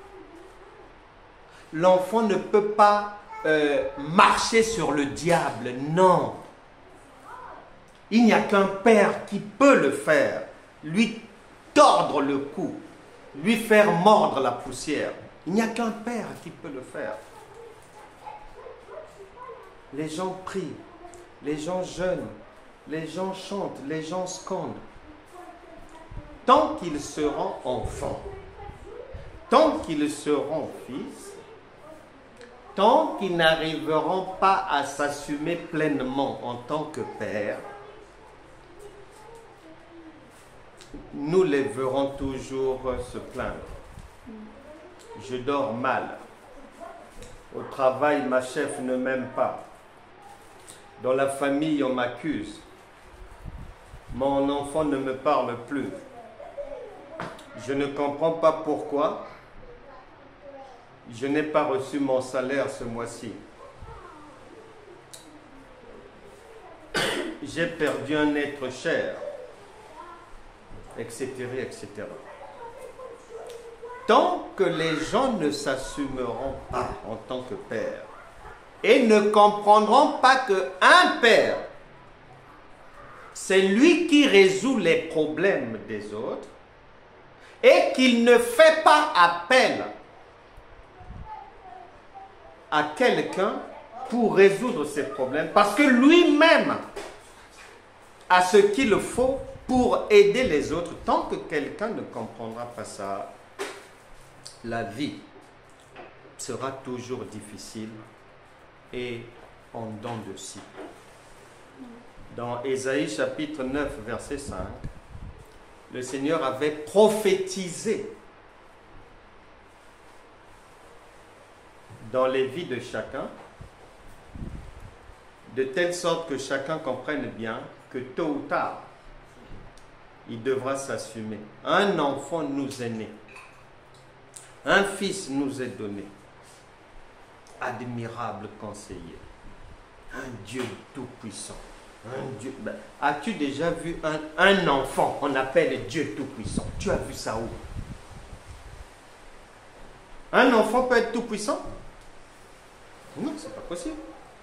L'enfant ne peut pas marcher sur le diable, non. Il n'y a qu'un père qui peut le faire, lui tordre le cou, lui faire mordre la poussière. Il n'y a qu'un père qui peut le faire. Les gens prient, les gens jeûnent, les gens chantent, les gens scandent. Tant qu'ils seront enfants, tant qu'ils seront fils, tant qu'ils n'arriveront pas à s'assumer pleinement en tant que père, nous les verrons toujours se plaindre. Je dors mal. Au travail, ma chef ne m'aime pas. Dans la famille, on m'accuse. Mon enfant ne me parle plus. Je ne comprends pas pourquoi. Je n'ai pas reçu mon salaire ce mois-ci. J'ai perdu un être cher, etc., etc. Tant que les gens ne s'assumeront pas en tant que père et ne comprendront pas qu'un père, c'est lui qui résout les problèmes des autres et qu'il ne fait pas appel à quelqu'un pour résoudre ses problèmes parce que lui-même a ce qu'il faut pour aider les autres. Tant que quelqu'un ne comprendra pas ça, la vie sera toujours difficile et en dents de scie. Dans Ésaïe chapitre 9, verset 5, le Seigneur avait prophétisé dans les vies de chacun, de telle sorte que chacun comprenne bien que tôt ou tard, il devra s'assumer. Un enfant nous est né. Un fils nous est donné. Admirable conseiller. Un Dieu tout-puissant. Un Dieu. Ben, as-tu déjà vu un enfant qu'on appelle Dieu tout-puissant? Tu as vu ça où? Un enfant peut être tout-puissant? Non, c'est pas possible.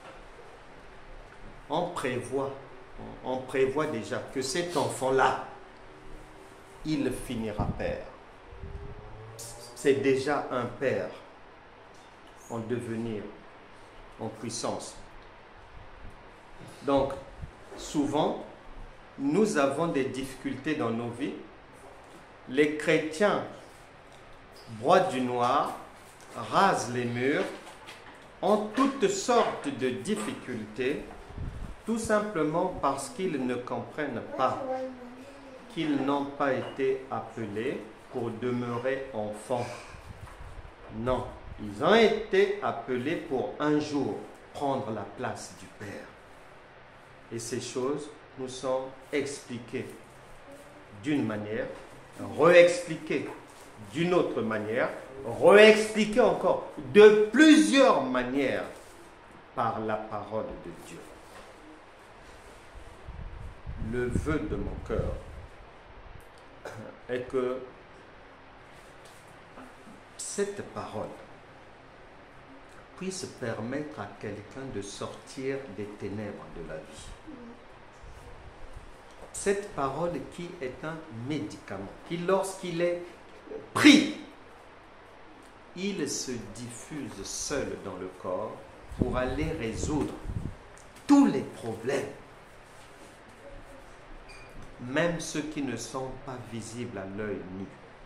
On prévoit déjà que cet enfant-là, il finira père. C'est déjà un père en devenir, en puissance. Donc, souvent, nous avons des difficultés dans nos vies. Les chrétiens broient du noir, rasent les murs, ont toutes sortes de difficultés, tout simplement parce qu'ils ne comprennent pas qu'ils n'ont pas été appelés pour demeurer enfants. Non, ils ont été appelés pour un jour prendre la place du Père. Et ces choses nous sont expliquées d'une manière, réexpliquées d'une autre manière, réexpliquées encore de plusieurs manières par la parole de Dieu. Le vœu de mon cœur est que cette parole puisse permettre à quelqu'un de sortir des ténèbres de la vie. Cette parole qui est un médicament, qui lorsqu'il est pris, il se diffuse seul dans le corps pour aller résoudre tous les problèmes, même ceux qui ne sont pas visibles à l'œil nu.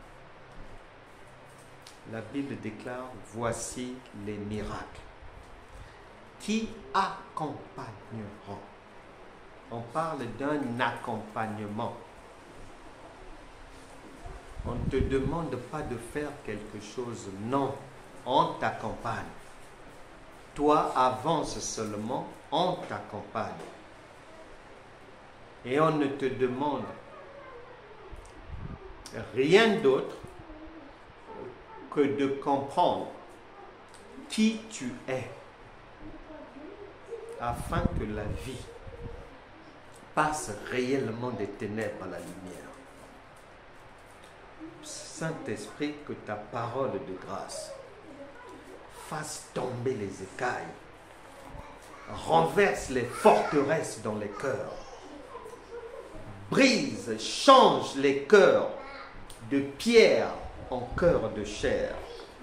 La Bible déclare, voici les miracles qui accompagneront. On parle d'un accompagnement. On ne te demande pas de faire quelque chose, non, on t'accompagne. Toi, avance seulement, on t'accompagne. Et on ne te demande rien d'autre que de comprendre qui tu es, afin que la vie passe réellement des ténèbres à la lumière. Saint-Esprit, que ta parole de grâce fasse tomber les écailles, renverse les forteresses dans les cœurs, brise, change les cœurs de pierre en cœur de chair,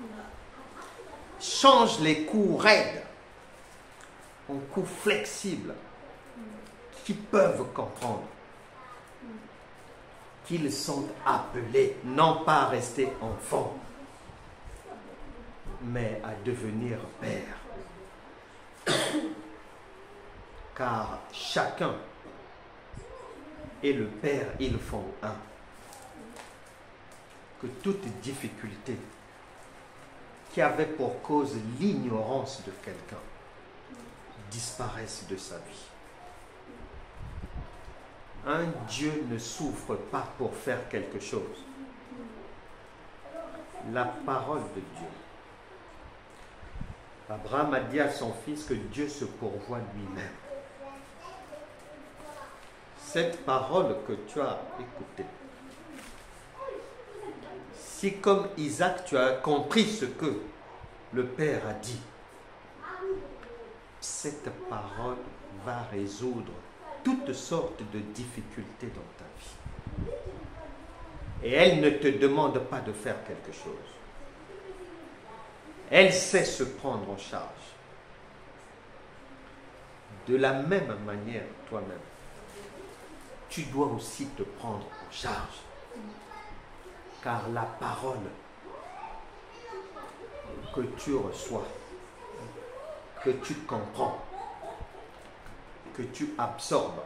change les coups raides en coups flexibles qui peuvent comprendre qu'ils sont appelés non pas à rester enfants, mais à devenir pères. Car chacun et le Père, ils font un. Que toute difficulté qui avait pour cause l'ignorance de quelqu'un disparaisse de sa vie. Un Dieu ne souffre pas pour faire quelque chose. La parole de Dieu. Abraham a dit à son fils que Dieu se pourvoit lui-même. Cette parole que tu as écoutée, si comme Isaac tu as compris ce que le Père a dit, cette parole va résoudre toutes sortes de difficultés dans ta vie. Et elle ne te demande pas de faire quelque chose. Elle sait se prendre en charge. De la même manière, toi-même, tu dois aussi te prendre en charge. Car la parole que tu reçois, que tu comprends, que tu absorbes,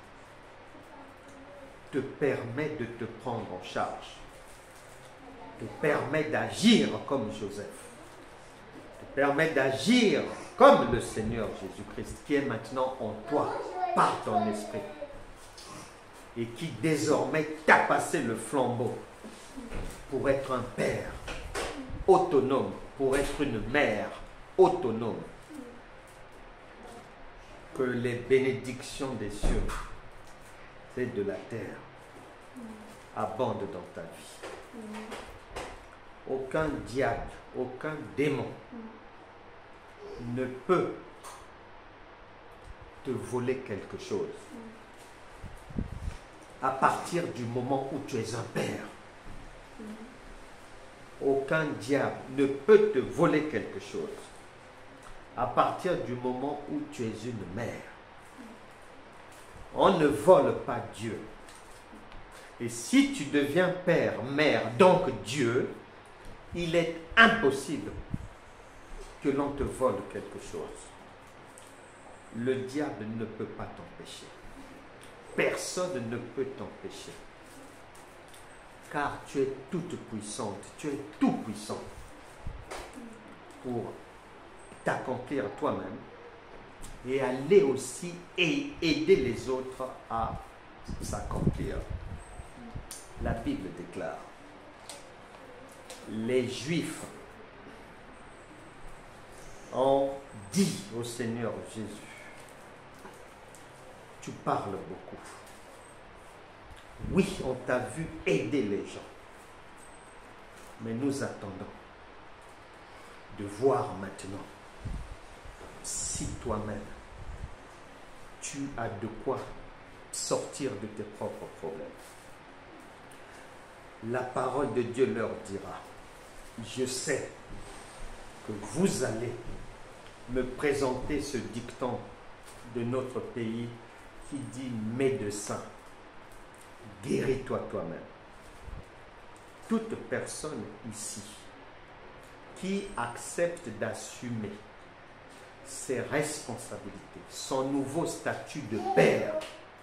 te permet de te prendre en charge, te permet d'agir comme Joseph, te permet d'agir comme le Seigneur Jésus-Christ qui est maintenant en toi par ton esprit et qui désormais t'a passé le flambeau pour être un père autonome, pour être une mère autonome. Que les bénédictions des cieux et de la terre abondent dans ta vie. Aucun diable, aucun démon ne peut te voler quelque chose à partir du moment où tu es un père. Aucun diable ne peut te voler quelque chose à partir du moment où tu es une mère. On ne vole pas Dieu. Et si tu deviens père, mère, donc Dieu, il est impossible que l'on te vole quelque chose. Le diable ne peut pas t'empêcher. Personne ne peut t'empêcher. Car tu es toute puissante, tu es tout puissant pour t'accomplir toi-même et aller aussi et aider les autres à s'accomplir. La Bible déclare, les Juifs ont dit au Seigneur Jésus, tu parles beaucoup. Oui, on t'a vu aider les gens, mais nous attendons de voir maintenant si toi-même, tu as de quoi sortir de tes propres problèmes. La parole de Dieu leur dira, je sais que vous allez me présenter ce dicton de notre pays qui dit « Médecin, guéris-toi toi-même ». Toute personne ici qui accepte d'assumer ses responsabilités, son nouveau statut de père,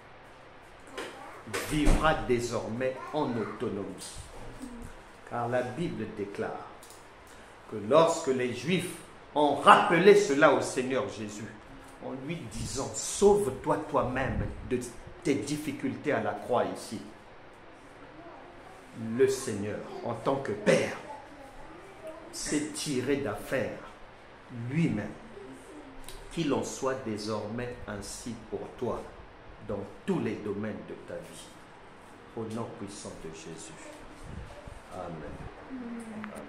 vivra désormais en autonomie. Car la Bible déclare que lorsque les Juifs ont rappelé cela au Seigneur Jésus, en lui disant « Sauve-toi toi-même de tes difficultés à la croix ici », le Seigneur, en tant que Père, s'est tiré d'affaire lui-même. Qu'il en soit désormais ainsi pour toi dans tous les domaines de ta vie. Au nom puissant de Jésus. Amen.